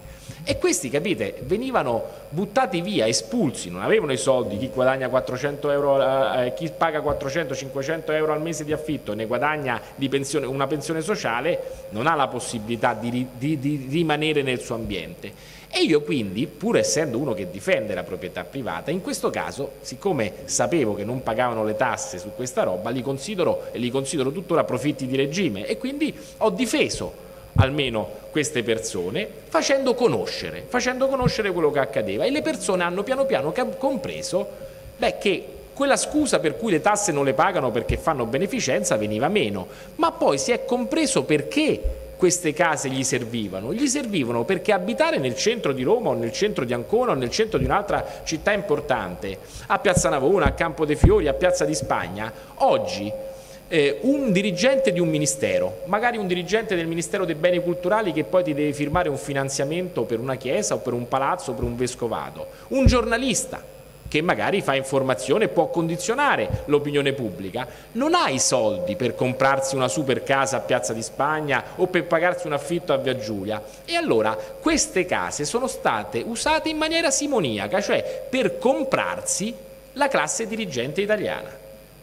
S2: E questi, capite, venivano buttati via, espulsi, non avevano i soldi. Chi guadagna quattrocento euro, eh, chi paga quattrocento cinquecento euro al mese di affitto e ne guadagna di pensione, una pensione sociale, non ha la possibilità di, di, di rimanere nel suo ambiente. E io quindi, pur essendo uno che difende la proprietà privata, in questo caso, siccome sapevo che non pagavano le tasse su questa roba, li considero e li considero tuttora profitti di regime, e quindi ho difeso almeno queste persone facendo conoscere, facendo conoscere quello che accadeva, e le persone hanno piano piano compreso beh, che quella scusa per cui le tasse non le pagano perché fanno beneficenza veniva meno, ma poi si è compreso perché queste case gli servivano. Gli servivano perché abitare nel centro di Roma o nel centro di Ancona o nel centro di un'altra città importante, a Piazza Navona, a Campo dei Fiori, a Piazza di Spagna, oggi Eh, un dirigente di un ministero, magari un dirigente del Ministero dei Beni Culturali che poi ti deve firmare un finanziamento per una chiesa o per un palazzo o per un vescovato, un giornalista che magari fa informazione e può condizionare l'opinione pubblica, non ha i soldi per comprarsi una super casa a Piazza di Spagna o per pagarsi un affitto a Via Giulia, e allora queste case sono state usate in maniera simoniaca, cioè per comprarsi la classe dirigente italiana.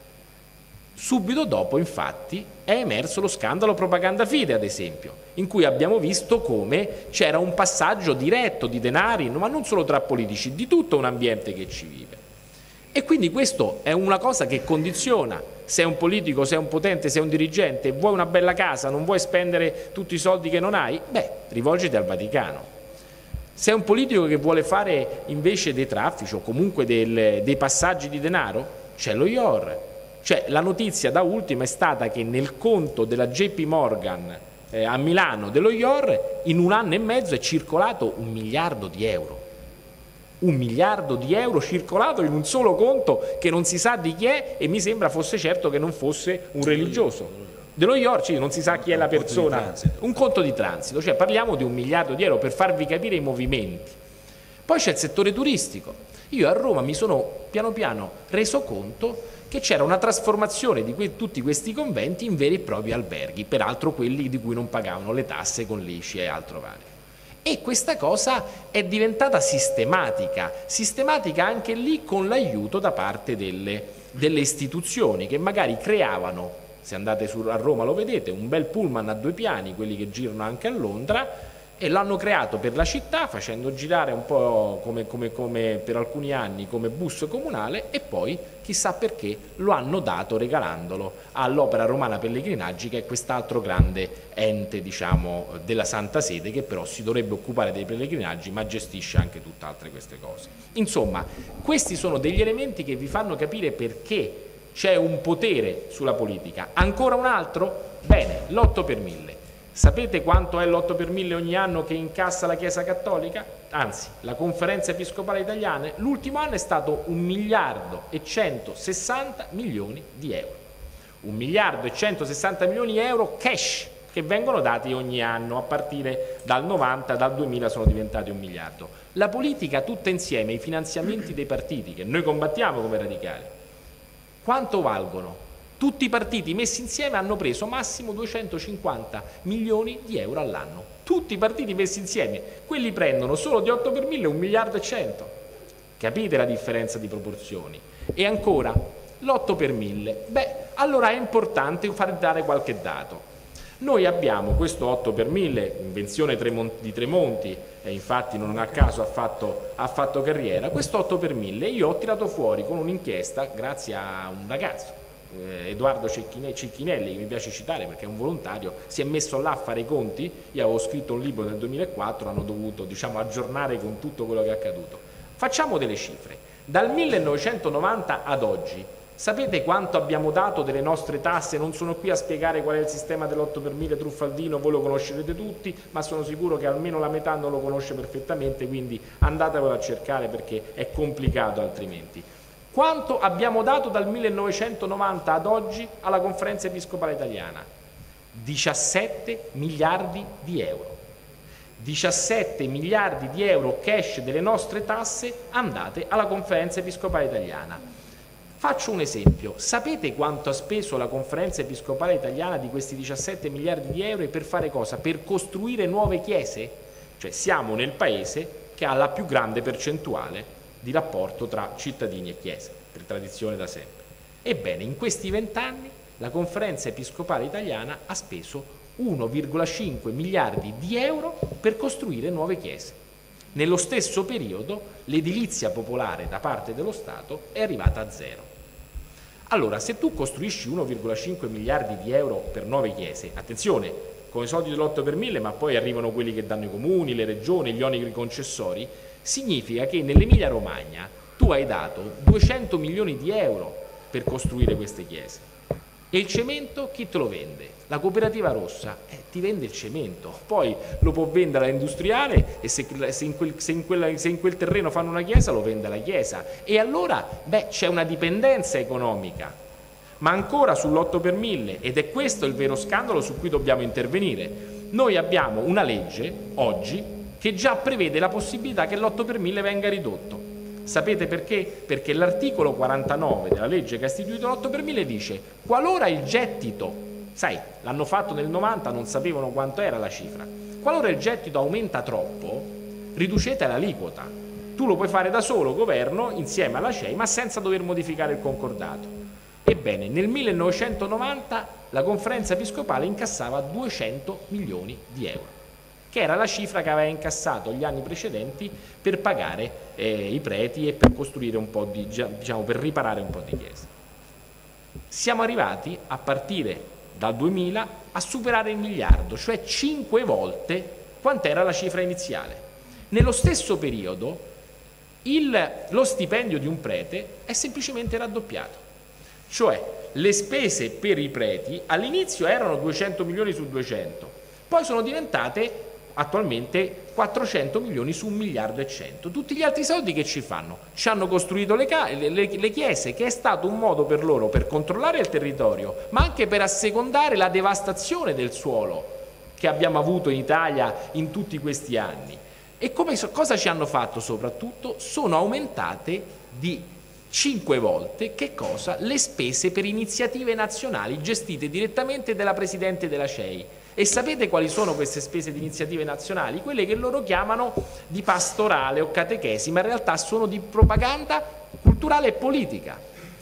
S2: Subito dopo, infatti, è emerso lo scandalo Propaganda Fide, ad esempio, in cui abbiamo visto come c'era un passaggio diretto di denari, ma non solo tra politici, di tutto un ambiente che ci vive. E quindi questo è una cosa che condiziona: sei un politico, sei un potente, sei un dirigente, vuoi una bella casa, non vuoi spendere tutti i soldi che non hai? Beh, rivolgiti al Vaticano. Sei un politico che vuole fare invece dei traffici o comunque del, dei passaggi di denaro? C'è lo I O R. Cioè, la notizia da ultima è stata che nel conto della J P Morgan eh, a Milano dello I O R in un anno e mezzo è circolato un miliardo di euro. Un miliardo di euro circolato in un solo conto che non si sa di chi è, e mi sembra fosse certo che non fosse un religioso. Dello I O R, cioè, non si sa chi è la persona. Un conto di transito, cioè parliamo di un miliardo di euro per farvi capire i movimenti. Poi c'è il settore turistico. Io a Roma mi sono piano piano reso conto che c'era una trasformazione di que- tutti questi conventi in veri e propri alberghi, peraltro quelli di cui non pagavano le tasse con l'I C I e altro vario. E questa cosa è diventata sistematica, sistematica anche lì con l'aiuto da parte delle, delle istituzioni che magari creavano, se andate su, a Roma lo vedete, un bel pullman a due piani, quelli che girano anche a Londra, e l'hanno creato per la città facendo girare un po' come, come, come per alcuni anni come bus comunale, e poi chissà perché lo hanno dato regalandolo all'Opera Romana Pellegrinaggi, che è quest'altro grande ente, diciamo, della Santa Sede, che però si dovrebbe occupare dei pellegrinaggi ma gestisce anche tutt'altre queste cose. Insomma, questi sono degli elementi che vi fanno capire perché c'è un potere sulla politica. Ancora un altro? Bene, l'otto per mille. Sapete quanto è l'otto per mille ogni anno che incassa la Chiesa Cattolica? Anzi, la Conferenza Episcopale Italiana, l'ultimo anno è stato un miliardo e centosessanta milioni di euro. Un miliardo e centosessanta milioni di euro cash che vengono dati ogni anno, a partire dal novanta, dal duemila sono diventati un miliardo. La politica tutta insieme, i finanziamenti dei partiti che noi combattiamo come radicali, quanto valgono? Tutti i partiti messi insieme hanno preso massimo duecentocinquanta milioni di euro all'anno. Tutti i partiti messi insieme, quelli prendono solo di otto per mille un miliardo e cento. Capite la differenza di proporzioni? E ancora, l'otto per mille. Beh, allora è importante far dare qualche dato. Noi abbiamo questo otto per mille, invenzione di Tremonti, e infatti non a caso ha fatto, ha fatto carriera. Questo otto per mille io ho tirato fuori con un'inchiesta grazie a un ragazzo, Edoardo Cecchinelli, che mi piace citare perché è un volontario, si è messo là a fare i conti. Io avevo scritto un libro nel duemilaquattro, hanno dovuto, diciamo, aggiornare con tutto quello che è accaduto. Facciamo delle cifre. Dal millenovecentonovanta ad oggi, sapete quanto abbiamo dato delle nostre tasse? Non sono qui a spiegare qual è il sistema dell'otto per mille truffaldino, voi lo conoscerete tutti, ma sono sicuro che almeno la metà non lo conosce perfettamente, quindi andatevelo a cercare perché è complicato altrimenti. Quanto abbiamo dato dal millenovecentonovanta ad oggi alla Conferenza Episcopale Italiana? diciassette miliardi di euro. diciassette miliardi di euro cash delle nostre tasse andate alla Conferenza Episcopale Italiana. Faccio un esempio. Sapete quanto ha speso la Conferenza Episcopale Italiana di questi diciassette miliardi di euro e per fare cosa? Per costruire nuove chiese? cioè siamo nel paese che ha la più grande percentuale di rapporto tra cittadini e Chiesa, per tradizione da sempre. Ebbene, in questi vent'anni la Conferenza Episcopale Italiana ha speso uno virgola cinque miliardi di euro per costruire nuove chiese. Nello stesso periodo l'edilizia popolare da parte dello Stato è arrivata a zero. Allora, se tu costruisci uno virgola cinque miliardi di euro per nuove chiese, attenzione, con i soldi dell'otto per mille, ma poi arrivano quelli che danno i comuni, le regioni, gli oneri concessori, significa che nell'Emilia Romagna tu hai dato duecento milioni di euro per costruire queste chiese. E il cemento chi te lo vende? La cooperativa rossa eh, ti vende il cemento, poi lo può vendere all'industriale e se, se, in quel, se, in quella, se in quel terreno fanno una chiesa lo vende alla chiesa, e allora beh, c'è una dipendenza economica. Ma ancora sull'otto per mille, ed è questo il vero scandalo su cui dobbiamo intervenire, noi abbiamo una legge oggi che già prevede la possibilità che l'otto per mille venga ridotto. Sapete perché? Perché l'articolo quarantanove della legge che ha istituito l'otto per mille dice: qualora il gettito, sai, l'hanno fatto nel novanta, non sapevano quanto era la cifra, qualora il gettito aumenta troppo, riducete l'aliquota. Tu lo puoi fare da solo, governo, insieme alla C E I, ma senza dover modificare il concordato. Ebbene, nel millenovecentonovanta la Conferenza Episcopale incassava duecento milioni di euro, che era la cifra che aveva incassato gli anni precedenti per pagare eh, i preti e per costruire un po' di, diciamo, per riparare un po' di chiese. Siamo arrivati a partire dal duemila a superare il miliardo, cioè cinque volte quant'era la cifra iniziale. Nello stesso periodo il, lo stipendio di un prete è semplicemente raddoppiato, cioè le spese per i preti all'inizio erano duecento milioni su duecento, poi sono diventate attualmente quattrocento milioni su un miliardo e cento. Tutti gli altri soldi che ci fanno? Ci hanno costruito le, le, le chiese, che è stato un modo per loro per controllare il territorio, ma anche per assecondare la devastazione del suolo che abbiamo avuto in Italia in tutti questi anni. E come, cosa ci hanno fatto soprattutto? Sono aumentate di cinque volte che cosa? Le spese per iniziative nazionali gestite direttamente dalla Presidente della C E I. E sapete quali sono queste spese di iniziative nazionali? Quelle che loro chiamano di pastorale o catechesi, ma in realtà sono di propaganda culturale e politica.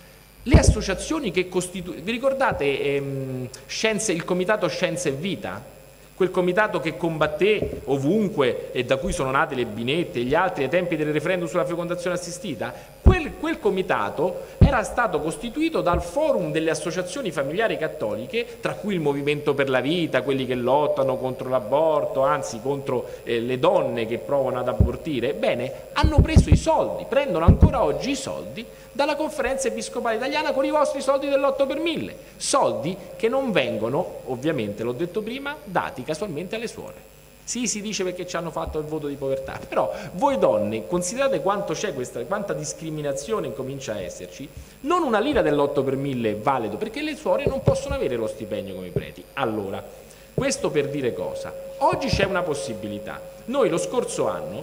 S2: Le associazioni che costituiscono, vi ricordate ehm, Scienze, il Comitato Scienza e Vita? Quel comitato che combatté ovunque e da cui sono nate le binette e gli altri ai tempi del referendum sulla fecondazione assistita, quel, quel comitato era stato costituito dal forum delle associazioni familiari cattoliche, tra cui il Movimento per la Vita, quelli che lottano contro l'aborto, anzi contro eh, le donne che provano ad abortire. Bene, hanno preso i soldi, prendono ancora oggi i soldi dalla Conferenza Episcopale Italiana con i vostri soldi dell'otto per mille, soldi che non vengono, ovviamente l'ho detto prima, dati casualmente alle suore. Sì, si dice perché ci hanno fatto il voto di povertà, però voi donne considerate quanto c'è questa, quanta discriminazione comincia a esserci. Non una lira dell'otto per mille è valido, perché le suore non possono avere lo stipendio come i preti. Allora, questo per dire cosa? Oggi c'è una possibilità. Noi lo scorso anno,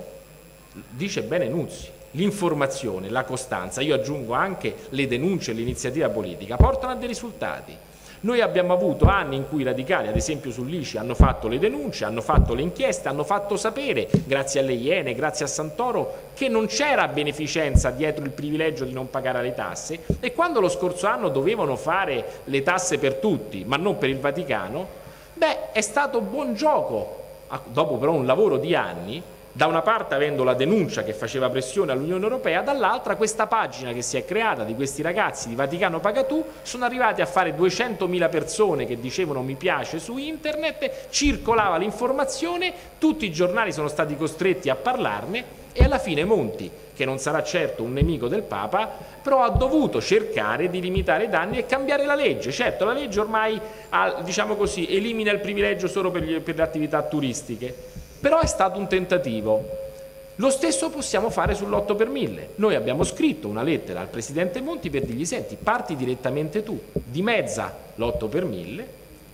S2: dice bene Nunzi, l'informazione, la costanza, io aggiungo anche le denunce e l'iniziativa politica, portano a dei risultati. Noi abbiamo avuto anni in cui i radicali, ad esempio sull'I C I, hanno fatto le denunce, hanno fatto le inchieste, hanno fatto sapere, grazie alle Iene, grazie a Santoro, che non c'era beneficenza dietro il privilegio di non pagare le tasse, e quando lo scorso anno dovevano fare le tasse per tutti, ma non per il Vaticano, beh, è stato buon gioco, dopo però un lavoro di anni, da una parte avendo la denuncia che faceva pressione all'Unione Europea, dall'altra questa pagina che si è creata di questi ragazzi di Vaticano Paga Tu, sono arrivati a fare duecentomila persone che dicevano mi piace su internet, circolava l'informazione, tutti i giornali sono stati costretti a parlarne e alla fine Monti, che non sarà certo un nemico del Papa, però ha dovuto cercare di limitare i danni e cambiare la legge. Certo, la legge ormai ha, diciamo così, elimina il privilegio solo per, gli, per le attività turistiche. Però è stato un tentativo. Lo stesso possiamo fare sull'otto per mille. Noi abbiamo scritto una lettera al Presidente Monti per dirgli senti, parti direttamente tu, dimezza l'otto per mille,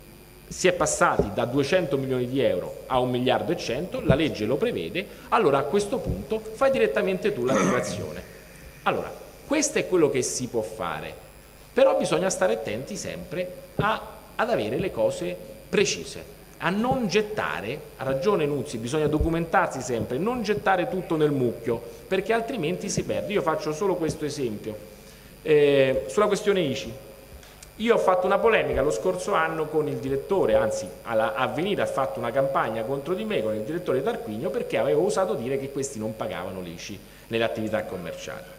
S2: si è passati da duecento milioni di euro a un miliardo e cento, la legge lo prevede, allora a questo punto fai direttamente tu l'attivazione. Allora, questo è quello che si può fare, però bisogna stare attenti sempre a, ad avere le cose precise. a non gettare, ha ragione Nuzzi, bisogna documentarsi sempre, non gettare tutto nel mucchio, perché altrimenti si perde. Io faccio solo questo esempio. Eh, sulla questione I C I. Io ho fatto una polemica lo scorso anno con il direttore, anzi Avvenire ha fatto una campagna contro di me con il direttore Tarquinio perché avevo osato dire che questi non pagavano l'I C I nelle attività commerciali.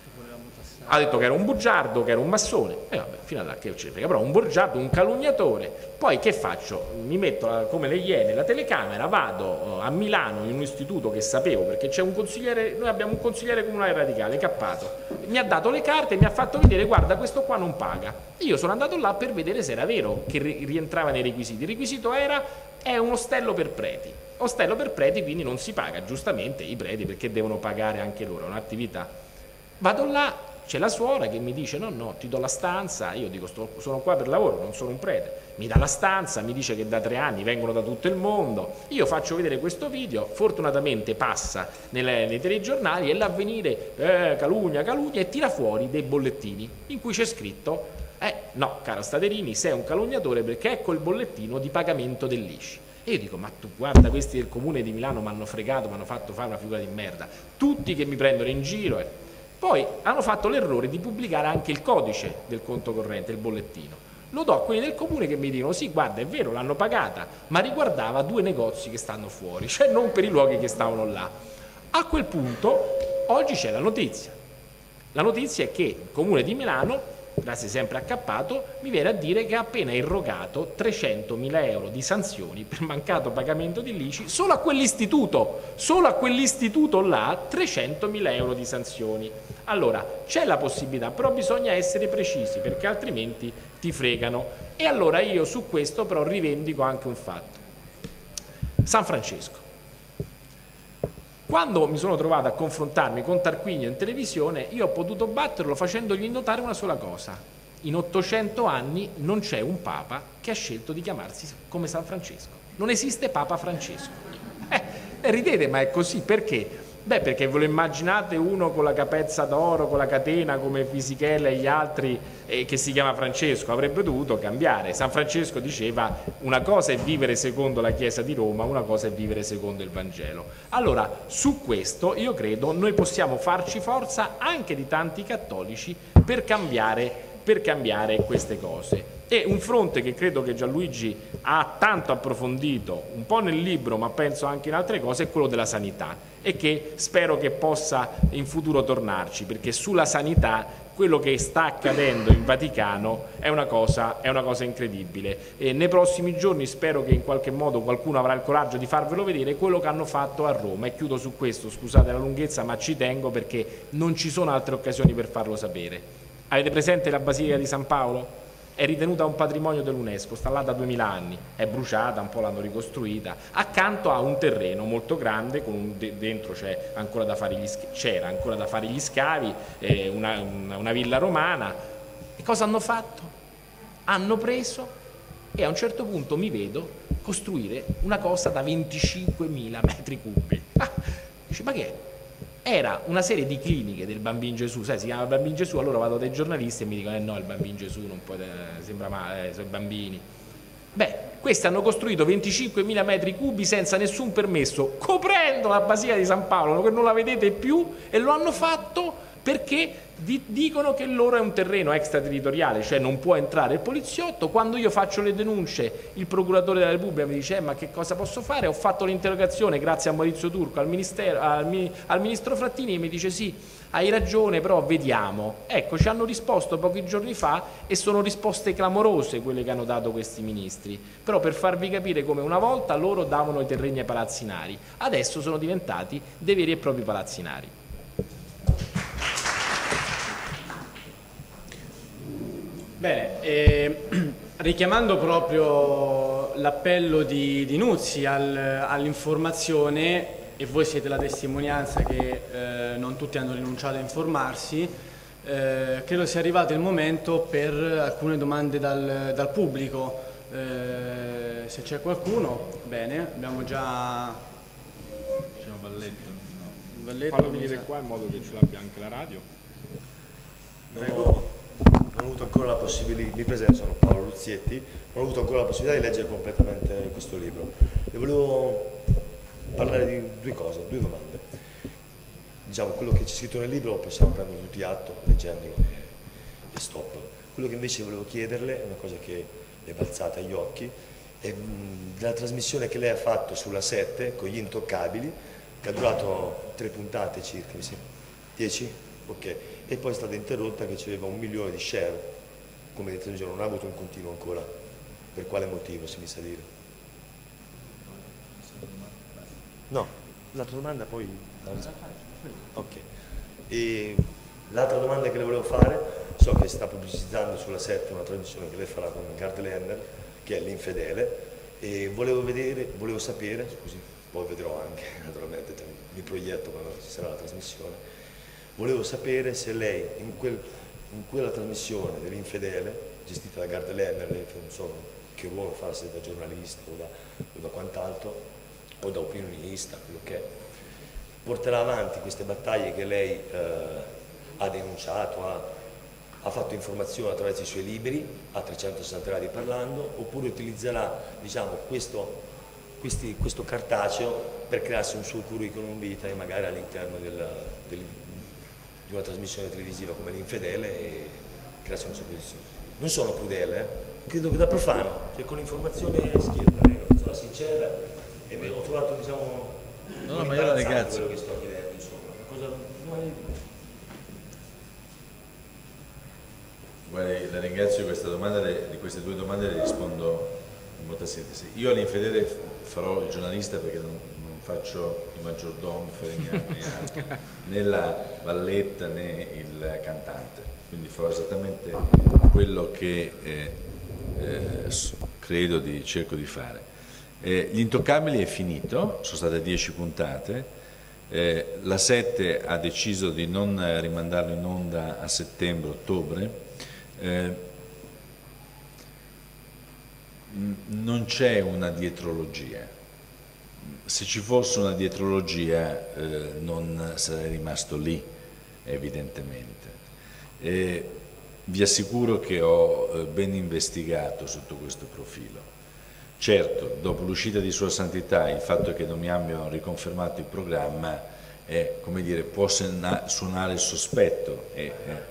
S2: Ha detto che era un bugiardo, che era un massone, e vabbè, fino a là che ce ne frega, però un bugiardo, un calunniatore. Poi che faccio? Mi metto la, come le iene la telecamera, vado a Milano in un istituto che sapevo, perché c'è un consigliere, noi abbiamo un consigliere comunale radicale, Cappato, mi ha dato le carte e mi ha fatto vedere, guarda, questo qua non paga. Io sono andato là per vedere se era vero che rientrava nei requisiti. Il requisito era, è un ostello per preti. Ostello per preti, quindi non si paga, giustamente i preti perché devono pagare anche loro, è un'attività. Vado là, c'è la suora che mi dice no, no, ti do la stanza, io dico sto, sono qua per lavoro, non sono un prete, mi dà la stanza, mi dice che da tre anni vengono da tutto il mondo, io faccio vedere questo video, fortunatamente passa nelle, nei telegiornali e l'Avvenire, eh, calunnia, calunnia, e tira fuori dei bollettini in cui c'è scritto, eh no, caro Staderini, sei un calunniatore perché ecco il bollettino di pagamento dell'I C I. E io dico, ma tu guarda, questi del comune di Milano mi hanno fregato, mi hanno fatto fare una figura di merda, tutti che mi prendono in giro. Eh. Poi hanno fatto l'errore di pubblicare anche il codice del conto corrente, il bollettino. Lo do a quelli del comune che mi dicono, sì, guarda, è vero, l'hanno pagata, ma riguardava due negozi che stanno fuori, cioè non per i luoghi che stavano là. A quel punto, oggi c'è la notizia. La notizia è che il comune di Milano, grazie sempre a Cappato, mi viene a dire che ha appena irrogato trecentomila euro di sanzioni per mancato pagamento di l'I C I solo a quell'istituto, solo a quell'istituto là trecentomila euro di sanzioni. Allora, c'è la possibilità, però bisogna essere precisi perché altrimenti ti fregano. E allora io su questo però rivendico anche un fatto. San Francesco. Quando mi sono trovato a confrontarmi con Tarquinio in televisione, io ho potuto batterlo facendogli notare una sola cosa. In ottocento anni non c'è un Papa che ha scelto di chiamarsi come San Francesco. Non esiste Papa Francesco. Eh, ridete, ma è così. Perché? Beh, perché ve lo immaginate uno con la capezza d'oro, con la catena come Fisichella e gli altri, eh, che si chiama Francesco, avrebbe dovuto cambiare. San Francesco diceva una cosa è vivere secondo la Chiesa di Roma, una cosa è vivere secondo il Vangelo. Allora, su questo io credo noi possiamo farci forza anche di tanti cattolici per cambiare, per cambiare queste cose. E un fronte che credo che Gianluigi ha tanto approfondito, un po' nel libro, ma penso anche in altre cose, è quello della sanità, e che spero che possa in futuro tornarci, perché sulla sanità quello che sta accadendo in Vaticano è una cosa, è una cosa incredibile. E nei prossimi giorni spero che in qualche modo qualcuno avrà il coraggio di farvelo vedere quello che hanno fatto a Roma. E chiudo su questo, scusate la lunghezza, ma ci tengo perché non ci sono altre occasioni per farlo sapere. Avete presente la Basilica di San Paolo? È ritenuta un patrimonio dell'UNESCO, sta là da duemila anni, è bruciata, un po' l'hanno ricostruita, accanto a un terreno molto grande, con un de dentro c'è ancora da fare gli c'era ancora da fare gli scavi, eh, una, una, una villa romana. E cosa hanno fatto? Hanno preso e a un certo punto mi vedo costruire una cosa da venticinquemila metri cubi. Ah, dice, ma che è? Era una serie di cliniche del Bambino Gesù, sai, si chiama Bambino Gesù, allora vado dai giornalisti e mi dicono eh no, il Bambino Gesù non può, eh, sembra male, eh, sono i bambini. Beh, questi hanno costruito venticinquemila metri cubi senza nessun permesso, coprendo la Basilica di San Paolo, che non la vedete più, e lo hanno fatto perché di dicono che loro è un terreno extraterritoriale, cioè non può entrare il poliziotto. Quando io faccio le denunce, il procuratore della Repubblica mi dice eh, ma che cosa posso fare? Ho fatto l'interrogazione grazie a Maurizio Turco al, ministero, al, al ministro Frattini, e mi dice sì, hai ragione, però vediamo. Ecco, ci hanno risposto pochi giorni fa e sono risposte clamorose quelle che hanno dato questi ministri, però per farvi capire come una volta loro davano i terreni ai palazzinari, adesso sono diventati dei veri e propri palazzinari.
S3: Bene, eh, richiamando proprio l'appello di, di Nuzzi al, all'informazione, e voi siete la testimonianza che eh, non tutti hanno rinunciato a informarsi, eh, credo sia arrivato il momento per alcune domande dal, dal pubblico. Eh, se c'è qualcuno, bene, abbiamo già...
S2: C'è un balletto.
S3: No. Un balletto.
S2: Fallo venire qua in modo che ce l'abbia anche la radio.
S3: Prego.
S5: non ho avuto ancora la possibilità, mi presento, sono Paolo Luzietti, non ho avuto ancora la possibilità di leggere completamente questo libro e volevo parlare di due cose, due domande. Diciamo, quello che c'è scritto nel libro possiamo prendere tutti atto, leggendolo e, e stop. Quello che invece volevo chiederle è una cosa che è balzata agli occhi, è mh, della trasmissione che lei ha fatto sulla sette con gli Intoccabili, che ha durato tre puntate circa, mi sembra. dieci? Ok. E poi è stata interrotta che aveva un milione di share, come detto, non ha avuto un continuo ancora. Per quale motivo, se mi sa dire? No, l'altra domanda poi... Ok. E l'altra domanda che le volevo fare, so che sta pubblicizzando sulla sette una trasmissione che lei farà con Gard Lerner, che è L'Infedele, e volevo vedere, volevo sapere, scusi, poi vedrò anche, naturalmente, mi proietto quando ci sarà la trasmissione, volevo sapere se lei in, quel, in quella trasmissione dell'Infedele, gestita da Gard Lerner, lei non so che ruolo fa, se da giornalista o da, o da quant'altro, o da opinionista, quello che è, porterà avanti queste battaglie che lei eh, ha denunciato, ha, ha fatto informazione attraverso i suoi libri, a trecentosessanta gradi parlando, oppure utilizzerà, diciamo, questo, questi, questo cartaceo per crearsi un suo curriculum vitae magari all'interno del, del, di una trasmissione televisiva come L'Infedele e crearsi una sua posizione. Non sono crudele, eh? Credo che da profano, cioè con l'informazione sono sincera e ho trovato, diciamo,
S4: no, no, ma io la ringrazio.
S5: quello che sto chiedendo, insomma. Cosa...
S4: Guardi, la ringrazio di questa domanda, di queste due domande le rispondo in molta sintesi. Io all'Infedele farò il giornalista perché non, non faccio il maggiordomo, né la valletta né il cantante, quindi farò esattamente quello che eh, eh, credo di cerco di fare. Eh, Gli Intoccabili è finito, sono state dieci puntate, eh, la sette ha deciso di non rimandarlo in onda a settembre-ottobre. Eh, non c'è una dietrologia, se ci fosse una dietrologia eh, non sarei rimasto lì, evidentemente. Eh, vi assicuro che ho eh, ben investigato sotto questo profilo. Certo, dopo l'uscita di Sua Santità, il fatto che non mi abbiano riconfermato il programma è, come dire, può suonare il sospetto. È, è,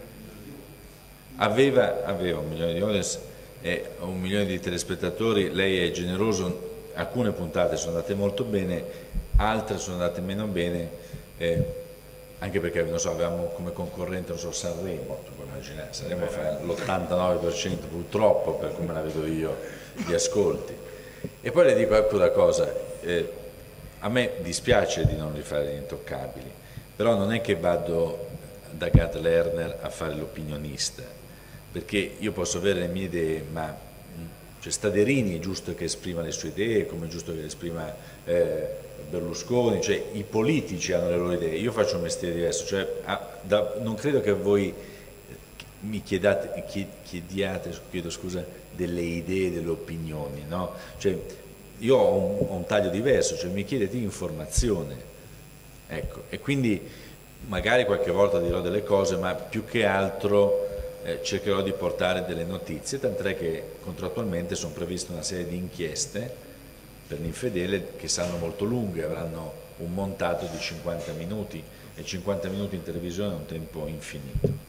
S4: Aveva, aveva un milione di audience e un milione di telespettatori, lei è generoso, alcune puntate sono andate molto bene, altre sono andate meno bene, eh, anche perché non so, avevamo come concorrente non so, Sanremo, tu puoi immaginare, Sanremo fa l'ottantanove per cento purtroppo, per come la vedo io, di ascolti. E poi le dico anche una cosa, eh, a me dispiace di non rifare Gli Intoccabili, però non è che vado da Gard Lerner a fare l'opinionista, perché io posso avere le mie idee, ma cioè, Staderini è giusto che esprima le sue idee, come è giusto che esprima eh, Berlusconi, cioè i politici hanno le loro idee, io faccio un mestiere diverso, cioè, ah, da, non credo che voi mi chiedate, chiediate, chiedo scusa, delle idee, delle opinioni, no? Cioè, io ho un, ho un taglio diverso, cioè mi chiedete informazione, ecco, e quindi magari qualche volta dirò delle cose, ma più che altro eh, cercherò di portare delle notizie, tant'è che contrattualmente sono previste una serie di inchieste per l'Infedele che saranno molto lunghe, avranno un montato di cinquanta minuti e cinquanta minuti in televisione è un tempo infinito.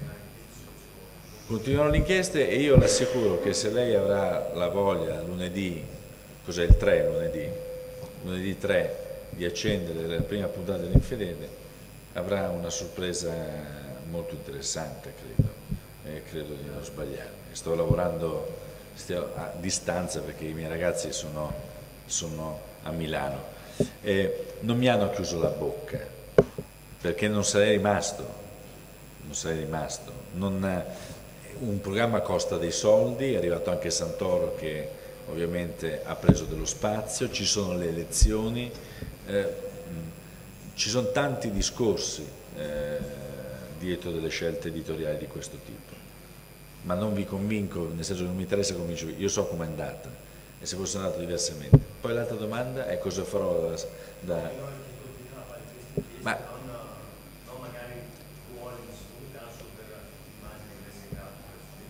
S4: Continuerò le inchieste e io le assicuro che se lei avrà la voglia lunedì, cos'è il tre lunedì, lunedì tre, di accendere la prima puntata dell'Infedele, avrà una sorpresa molto interessante, credo, e credo di non sbagliarmi. Sto lavorando a distanza perché i miei ragazzi sono, sono a Milano. E non mi hanno chiuso la bocca, perché non sarei rimasto, non sarei rimasto. Non, un programma costa dei soldi, è arrivato anche Santoro che ovviamente ha preso dello spazio, ci sono le elezioni, eh, ci sono tanti discorsi eh, dietro delle scelte editoriali di questo tipo, ma non vi convinco, nel senso che non mi interessa convincervi, io so com'è andata e se fosse andato diversamente. Poi l'altra domanda è cosa farò da... da ma,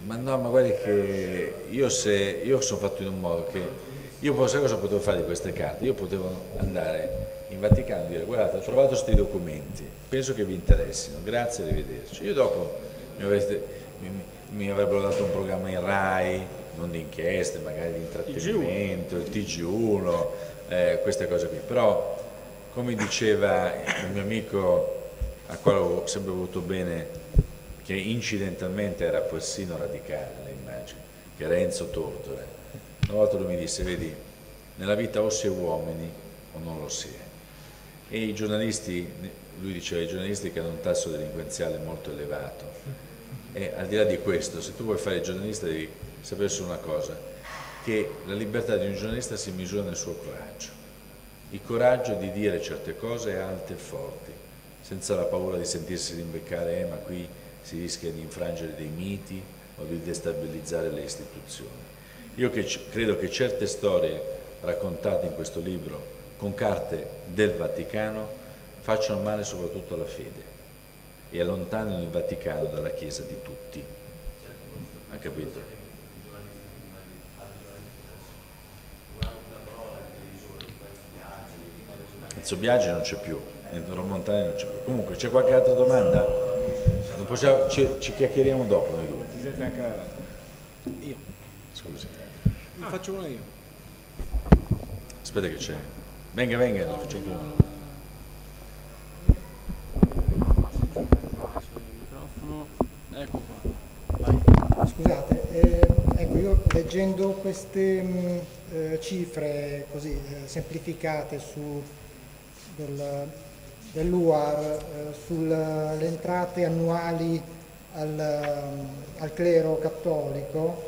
S4: Ma no, ma guardi che io, se, io sono fatto in un modo che io posso, cosa potevo fare di queste carte? Io potevo andare in Vaticano e dire guardate, ho trovato questi documenti, penso che vi interessino, grazie, arrivederci. Io dopo mi, avreste, mi, mi avrebbero dato un programma in Rai, non di inchieste, magari di intrattenimento, il T G uno, eh, queste cose qui. Però, come diceva il mio amico, a quale ho sempre avuto bene, che incidentalmente era persino radicale, le immagini, che era Enzo Tortora. Una volta lui mi disse, vedi, nella vita o si è uomini o non lo si è. E i giornalisti, lui diceva, i giornalisti che hanno un tasso delinquenziale molto elevato. E al di là di questo, se tu vuoi fare il giornalista devi sapere solo una cosa, che la libertà di un giornalista si misura nel suo coraggio. Il coraggio di dire certe cose alte e forti, senza la paura di sentirsi rimbeccare, eh, ma qui si rischia di infrangere dei miti o di destabilizzare le istituzioni. Io che credo che certe storie raccontate in questo libro con carte del Vaticano facciano male soprattutto alla fede e allontanino il Vaticano dalla Chiesa di tutti. Ha capito? Enzo Biagi non c'è più, Enzo Montani non c'è più. Comunque c'è qualche altra domanda? Non possiamo, ci, ci chiacchieriamo dopo noi due.
S1: Ti siete anche io.
S4: Scusi.
S1: Ah, faccio una io.
S4: Aspetta che c'è. Venga, venga, lo faccio prima.
S3: Ecco qua.
S6: Scusate, eh, ecco, io leggendo queste mh, eh, cifre così eh, semplificate su del, dell'U A R eh, sulle entrate annuali al, al clero cattolico,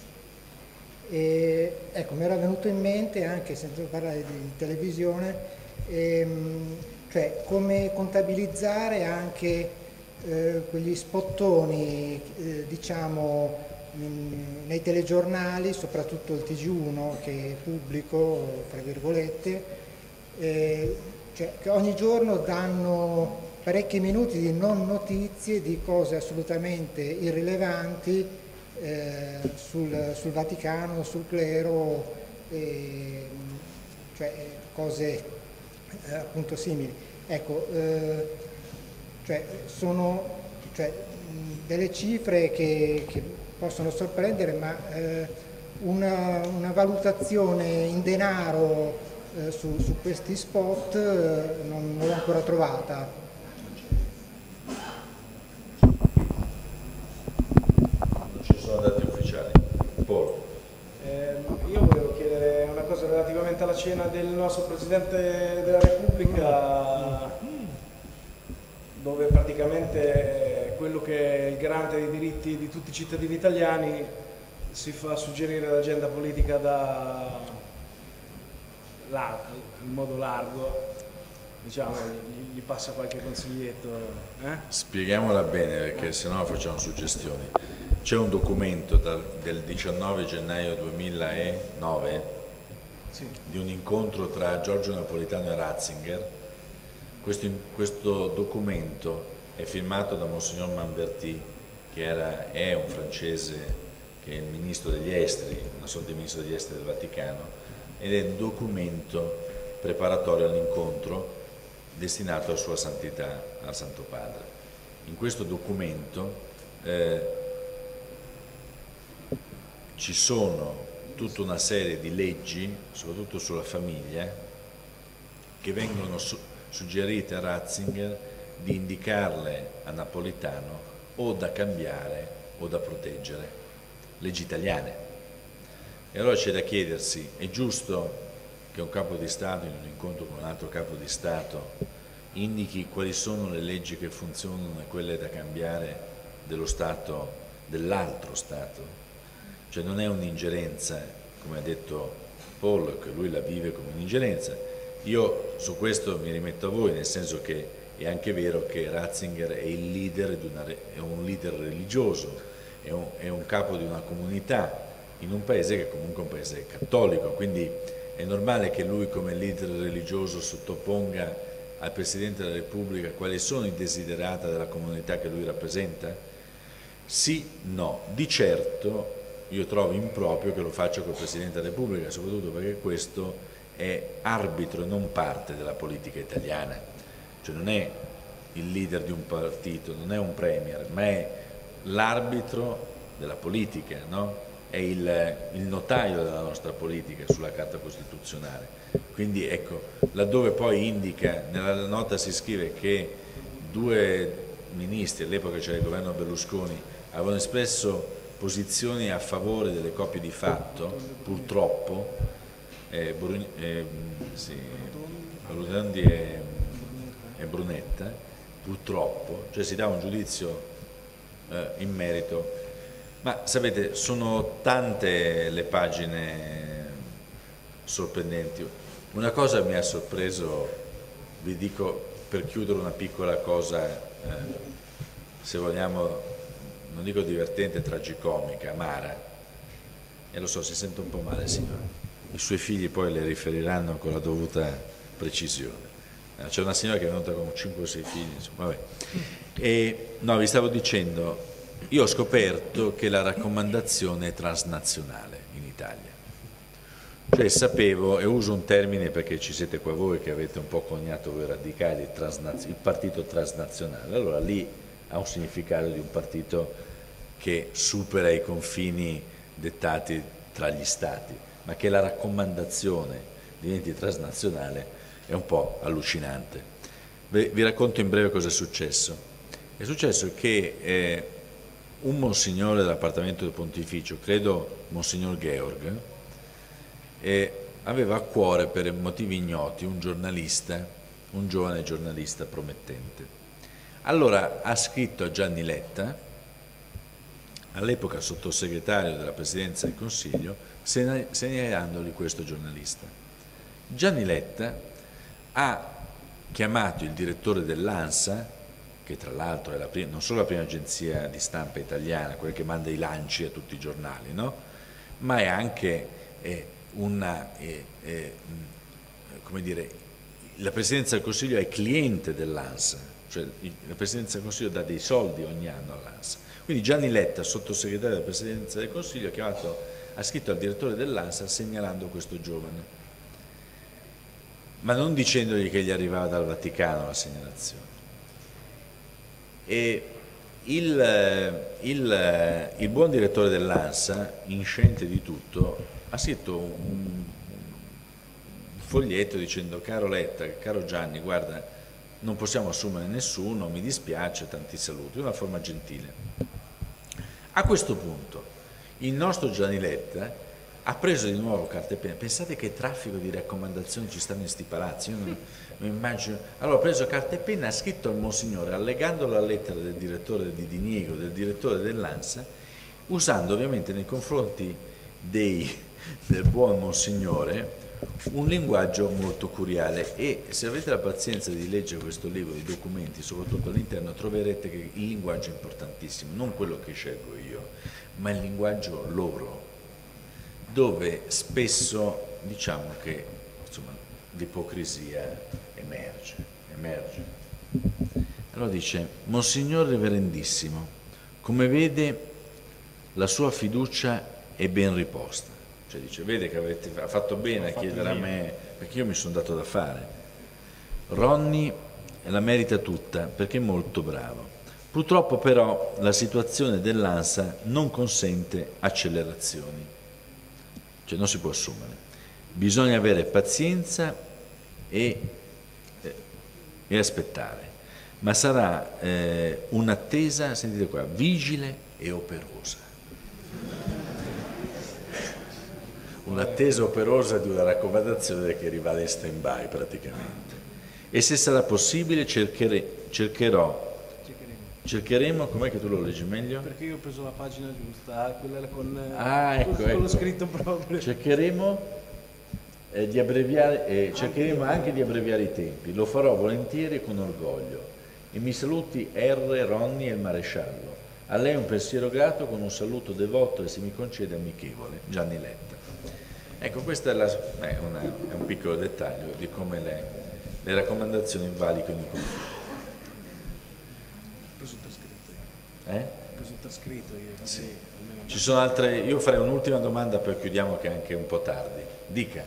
S6: e ecco, mi era venuto in mente, anche senza parlare di televisione, ehm, cioè come contabilizzare anche eh, quegli spottoni, eh, diciamo, mh, nei telegiornali, soprattutto il T G uno che è pubblico, fra virgolette, eh, cioè, che ogni giorno danno parecchi minuti di non notizie di cose assolutamente irrilevanti eh, sul, sul Vaticano, sul clero, eh, cioè cose eh, appunto simili. Ecco, eh, cioè, sono cioè, mh, delle cifre che, che possono sorprendere, ma eh, una, una valutazione in denaro eh, su, su questi spot eh, non, non l'ho ancora trovata.
S4: Sono dati ufficiali. Paul.
S1: Eh, io volevo chiedere una cosa relativamente alla cena del nostro Presidente della Repubblica, dove praticamente quello che è il garante dei diritti di tutti i cittadini italiani si fa suggerire l'agenda politica da largo, in modo largo, diciamo, gli, gli passa qualche consiglietto. Eh?
S4: Spieghiamola bene perché sennò facciamo suggestioni. C'è un documento dal, del diciannove gennaio duemilanove
S1: Sì.
S4: di un incontro tra Giorgio Napolitano e Ratzinger. Questo, questo documento è firmato da Monsignor Manverti, che era, è un francese, che è il ministro degli esteri, una sorta di ministro degli esteri del Vaticano, ed è un documento preparatorio all'incontro destinato a Sua Santità, al Santo Padre. In questo documento eh, ci sono tutta una serie di leggi, soprattutto sulla famiglia, che vengono su suggerite a Ratzinger di indicarle a Napolitano o da cambiare o da proteggere, leggi italiane. E allora c'è da chiedersi, è giusto che un capo di Stato in un incontro con un altro capo di Stato indichi quali sono le leggi che funzionano e quelle da cambiare dello Stato, dell'altro Stato? Cioè non è un'ingerenza, come ha detto Paul, che lui la vive come un'ingerenza. Io su questo mi rimetto a voi, nel senso che è anche vero che Ratzinger è il leader di una, è un leader religioso, è un, è un capo di una comunità in un paese che è comunque un paese cattolico, quindi è normale che lui come leader religioso sottoponga al Presidente della Repubblica quali sono i desiderata della comunità che lui rappresenta. Sì, no. Di certo io trovo improprio che lo faccia col Presidente della Repubblica, soprattutto perché questo è arbitro e non parte della politica italiana, cioè non è il leader di un partito, non è un premier, ma è l'arbitro della politica, no? È il, il notaio della nostra politica sulla Carta Costituzionale. Quindi ecco, laddove poi indica, nella nota si scrive che due ministri, all'epoca c'era il governo Berlusconi, avevano espresso posizioni a favore delle coppie di fatto, purtroppo, eh, Bruni, eh, sì, Brunetti e, e Brunetta, purtroppo, cioè si dà un giudizio eh, in merito, ma sapete, sono tante le pagine sorprendenti. Una cosa mi ha sorpreso, vi dico per chiudere una piccola cosa, eh, se vogliamo, non dico divertente, tragicomica, amara, e lo so, si sente un po' male signora, i suoi figli poi le riferiranno con la dovuta precisione. C'è una signora che è venuta con cinque o sei figli, insomma, vabbè. E, no, vi stavo dicendo, io ho scoperto che la raccomandazione è transnazionale in Italia, cioè sapevo, e uso un termine perché ci siete qua voi che avete un po' coniato voi radicali, il, il partito transnazionale, allora lì ha un significato di un partito che supera i confini dettati tra gli stati, ma che la raccomandazione diventi transnazionale è un po' allucinante. Vi racconto in breve cosa è successo. È successo che eh, un monsignore dell'appartamento del pontificio, credo Monsignor Georg, eh, aveva a cuore per motivi ignoti un giornalista, un giovane giornalista promettente. Allora ha scritto a Gianni Letta, all'epoca sottosegretario della Presidenza del Consiglio, segnalandogli questo giornalista. Gianni Letta ha chiamato il direttore dell'ANSA, che tra l'altro è la prima, non solo la prima agenzia di stampa italiana, quella che manda i lanci a tutti i giornali, no? Ma è anche eh, una, eh, eh, come dire, la Presidenza del Consiglio è cliente dell'ANSA, cioè la Presidenza del Consiglio dà dei soldi ogni anno all'ANSA. Quindi Gianni Letta, sottosegretario della Presidenza del Consiglio, ha, chiamato, ha scritto al direttore dell'ANSA segnalando questo giovane, ma non dicendogli che gli arrivava dal Vaticano la segnalazione. E il, il, il buon direttore dell'ANSA, insciente di tutto, ha scritto un, un foglietto dicendo: caro Letta, caro Gianni, guarda, non possiamo assumere nessuno, mi dispiace, tanti saluti, una forma gentile. A questo punto il nostro Gianni Letta ha preso di nuovo carta e penna. Pensate che traffico di raccomandazioni ci stanno in sti palazzi, io non mi immagino. Allora ha preso carta e penna, ha scritto al Monsignore, allegando la lettera del direttore di Diniego, del direttore dell'ANSA, usando ovviamente nei confronti dei, del buon Monsignore un linguaggio molto curiale. E se avete la pazienza di leggere questo libro di documenti, soprattutto all'interno, troverete che il linguaggio è importantissimo, non quello che scelgo io, ma il linguaggio loro, dove spesso diciamo che insomma l'ipocrisia emerge, emerge. Allora dice: Monsignor Reverendissimo, come vede la sua fiducia è ben riposta. Cioè dice, vede che avete ha fatto bene a chiedere a me, perché io mi sono dato da fare. Ronny la merita tutta perché è molto bravo. Purtroppo però la situazione dell'ANSA non consente accelerazioni, cioè non si può assumere. Bisogna avere pazienza e, eh, e aspettare, ma sarà eh, un'attesa, sentite qua, vigile e operosa. Un'attesa operosa di una raccomandazione che rimane in stand-by praticamente. E se sarà possibile cerchere, cercherò, cercheremo, cercheremo com'è che tu lo leggi meglio?
S3: Perché io ho preso la pagina giusta, quella con,
S4: ah, ecco,
S3: con
S4: ecco.
S3: lo scritto proprio.
S4: Cercheremo, eh, di abbreviare, eh, cercheremo anche di abbreviare i tempi, lo farò volentieri e con orgoglio. E mi saluti R. Ronny e il maresciallo. A lei un pensiero grato con un saluto devoto e, se mi concede, amichevole. Gianni Letta. Ecco, questo è, la, è, una, è un piccolo dettaglio di come le, le raccomandazioni valicano i confini. Eh?
S1: Così trascritto io.
S4: Sì. Ci sono altre, io farei un'ultima domanda, poi chiudiamo che è anche un po' tardi. Dica.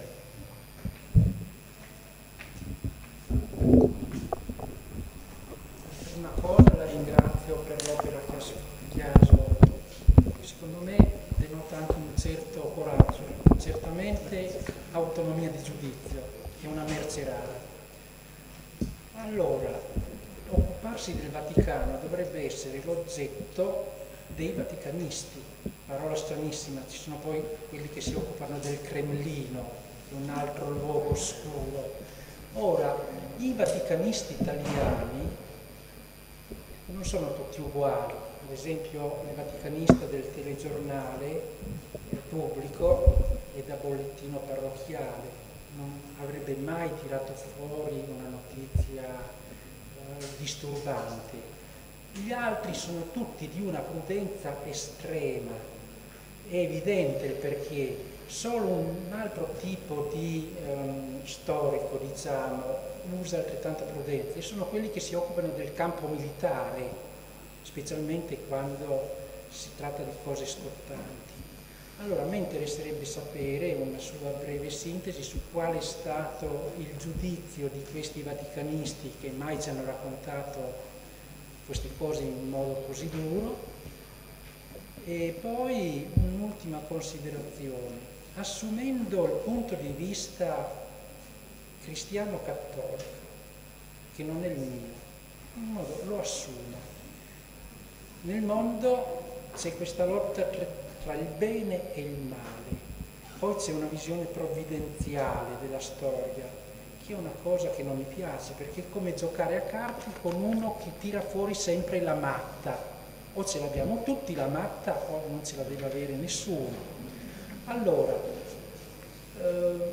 S7: Una cosa, la ringrazio per l'opera che ha studiato, secondo me denota anche un certo coraggio, certamente autonomia di giudizio, che è una merce rara. Allora, occuparsi del Vaticano dovrebbe essere l'oggetto dei vaticanisti, parola stranissima, ci sono poi quelli che si occupano del Cremlino, che è un altro luogo oscuro. Ora, i vaticanisti italiani non sono tutti uguali, ad esempio il vaticanista del telegiornale pubblico e da bollettino parrocchiale non avrebbe mai tirato fuori una notizia eh, disturbante. Gli altri sono tutti di una prudenza estrema, è evidente il perché, solo un altro tipo di um, storico, diciamo, usa altrettanta prudenza, e sono quelli che si occupano del campo militare, specialmente quando si tratta di cose scottanti. Allora, a me interesserebbe sapere una sua breve sintesi su quale è stato il giudizio di questi vaticanisti che mai ci hanno raccontato queste cose in modo così duro. E poi un'ultima considerazione, assumendo il punto di vista cristiano-cattolico, che non è il mio, in modo lo assumo. Nel mondo c'è questa lotta tra, tra il bene e il male, poi c'è una visione provvidenziale della storia, che è una cosa che non mi piace, perché è come giocare a carte con uno che tira fuori sempre la matta, o ce l'abbiamo tutti la matta o non ce la deve avere nessuno. Allora, eh,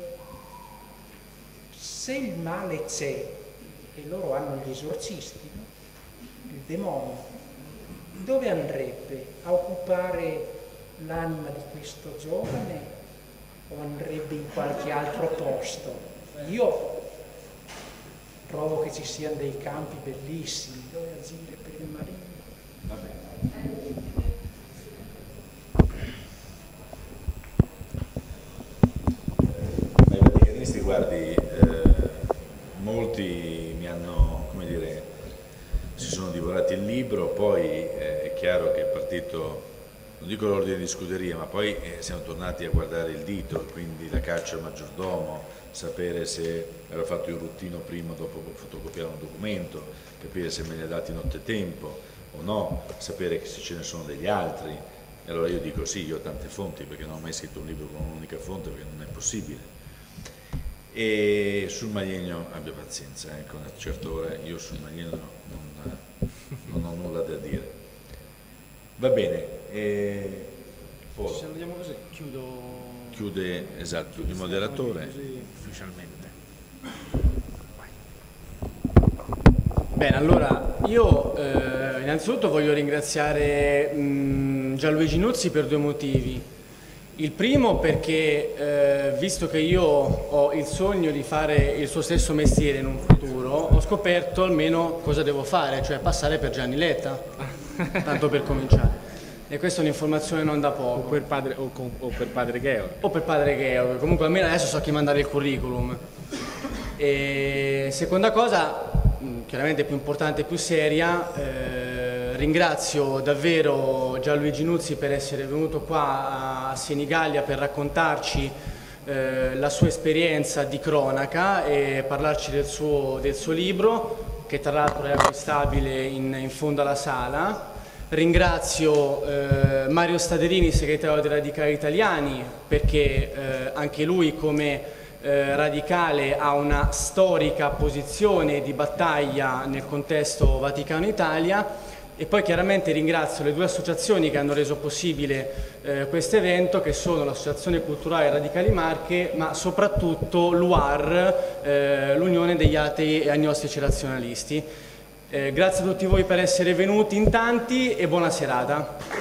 S7: se il male c'è, e loro hanno gli esorcisti, no? Il demonio, dove andrebbe? A occupare l'anima di questo giovane o andrebbe in qualche altro posto? Io trovo che ci siano dei campi bellissimi dove agire per il marino.
S2: Va bene.
S4: Ai vaticanisti, guardi, eh, molti mi hanno, come dire, si sono divorati il libro, poi eh, è chiaro che è partito, non dico l'ordine di scuderia, ma poi eh, siamo tornati a guardare il dito, quindi la caccia al maggiordomo, sapere se aveva fatto il ruttino prima o dopo fotocopiare un documento, capire se me li ha dati nottetempo o no, sapere se ce ne sono degli altri. E allora io dico sì, io ho tante fonti, perché non ho mai scritto un libro con un'unica fonte, perché non è possibile. E sul Maglienio abbia pazienza, ecco, a certe ore io sul Maglienio no, non, non ho nulla da dire. Va bene, e poi
S3: se andiamo così, chiudo.
S4: Chiude, esatto, il moderatore.
S2: Così ufficialmente.
S3: Bene, allora io eh, innanzitutto voglio ringraziare mh, Gianluigi Nuzzi per due motivi. Il primo perché, eh, visto che io ho il sogno di fare il suo stesso mestiere in un futuro, ho scoperto almeno cosa devo fare, cioè passare per Gianni Letta, tanto per cominciare. E questa è un'informazione non da poco.
S2: O per padre, o con, o per padre Georg.
S3: O per padre Georg, comunque almeno adesso so chi mandare il curriculum. E seconda cosa, chiaramente più importante e più seria, eh, ringrazio davvero Gianluigi Nuzzi per essere venuto qua a Senigallia per raccontarci eh, la sua esperienza di cronaca e parlarci del suo, del suo libro, che tra l'altro è acquistabile in, in fondo alla sala. Ringrazio eh, Mario Staderini, segretario dei Radicali Italiani, perché eh, anche lui come eh, radicale ha una storica posizione di battaglia nel contesto Vaticano-Italia, e poi chiaramente ringrazio le due associazioni che hanno reso possibile eh, questo evento, che sono l'Associazione Culturale Radicali Marche, ma soprattutto l'U A R, eh, l'Unione degli Atei e Agnostici Razionalisti. Eh, grazie a tutti voi per essere venuti in tanti e buona serata.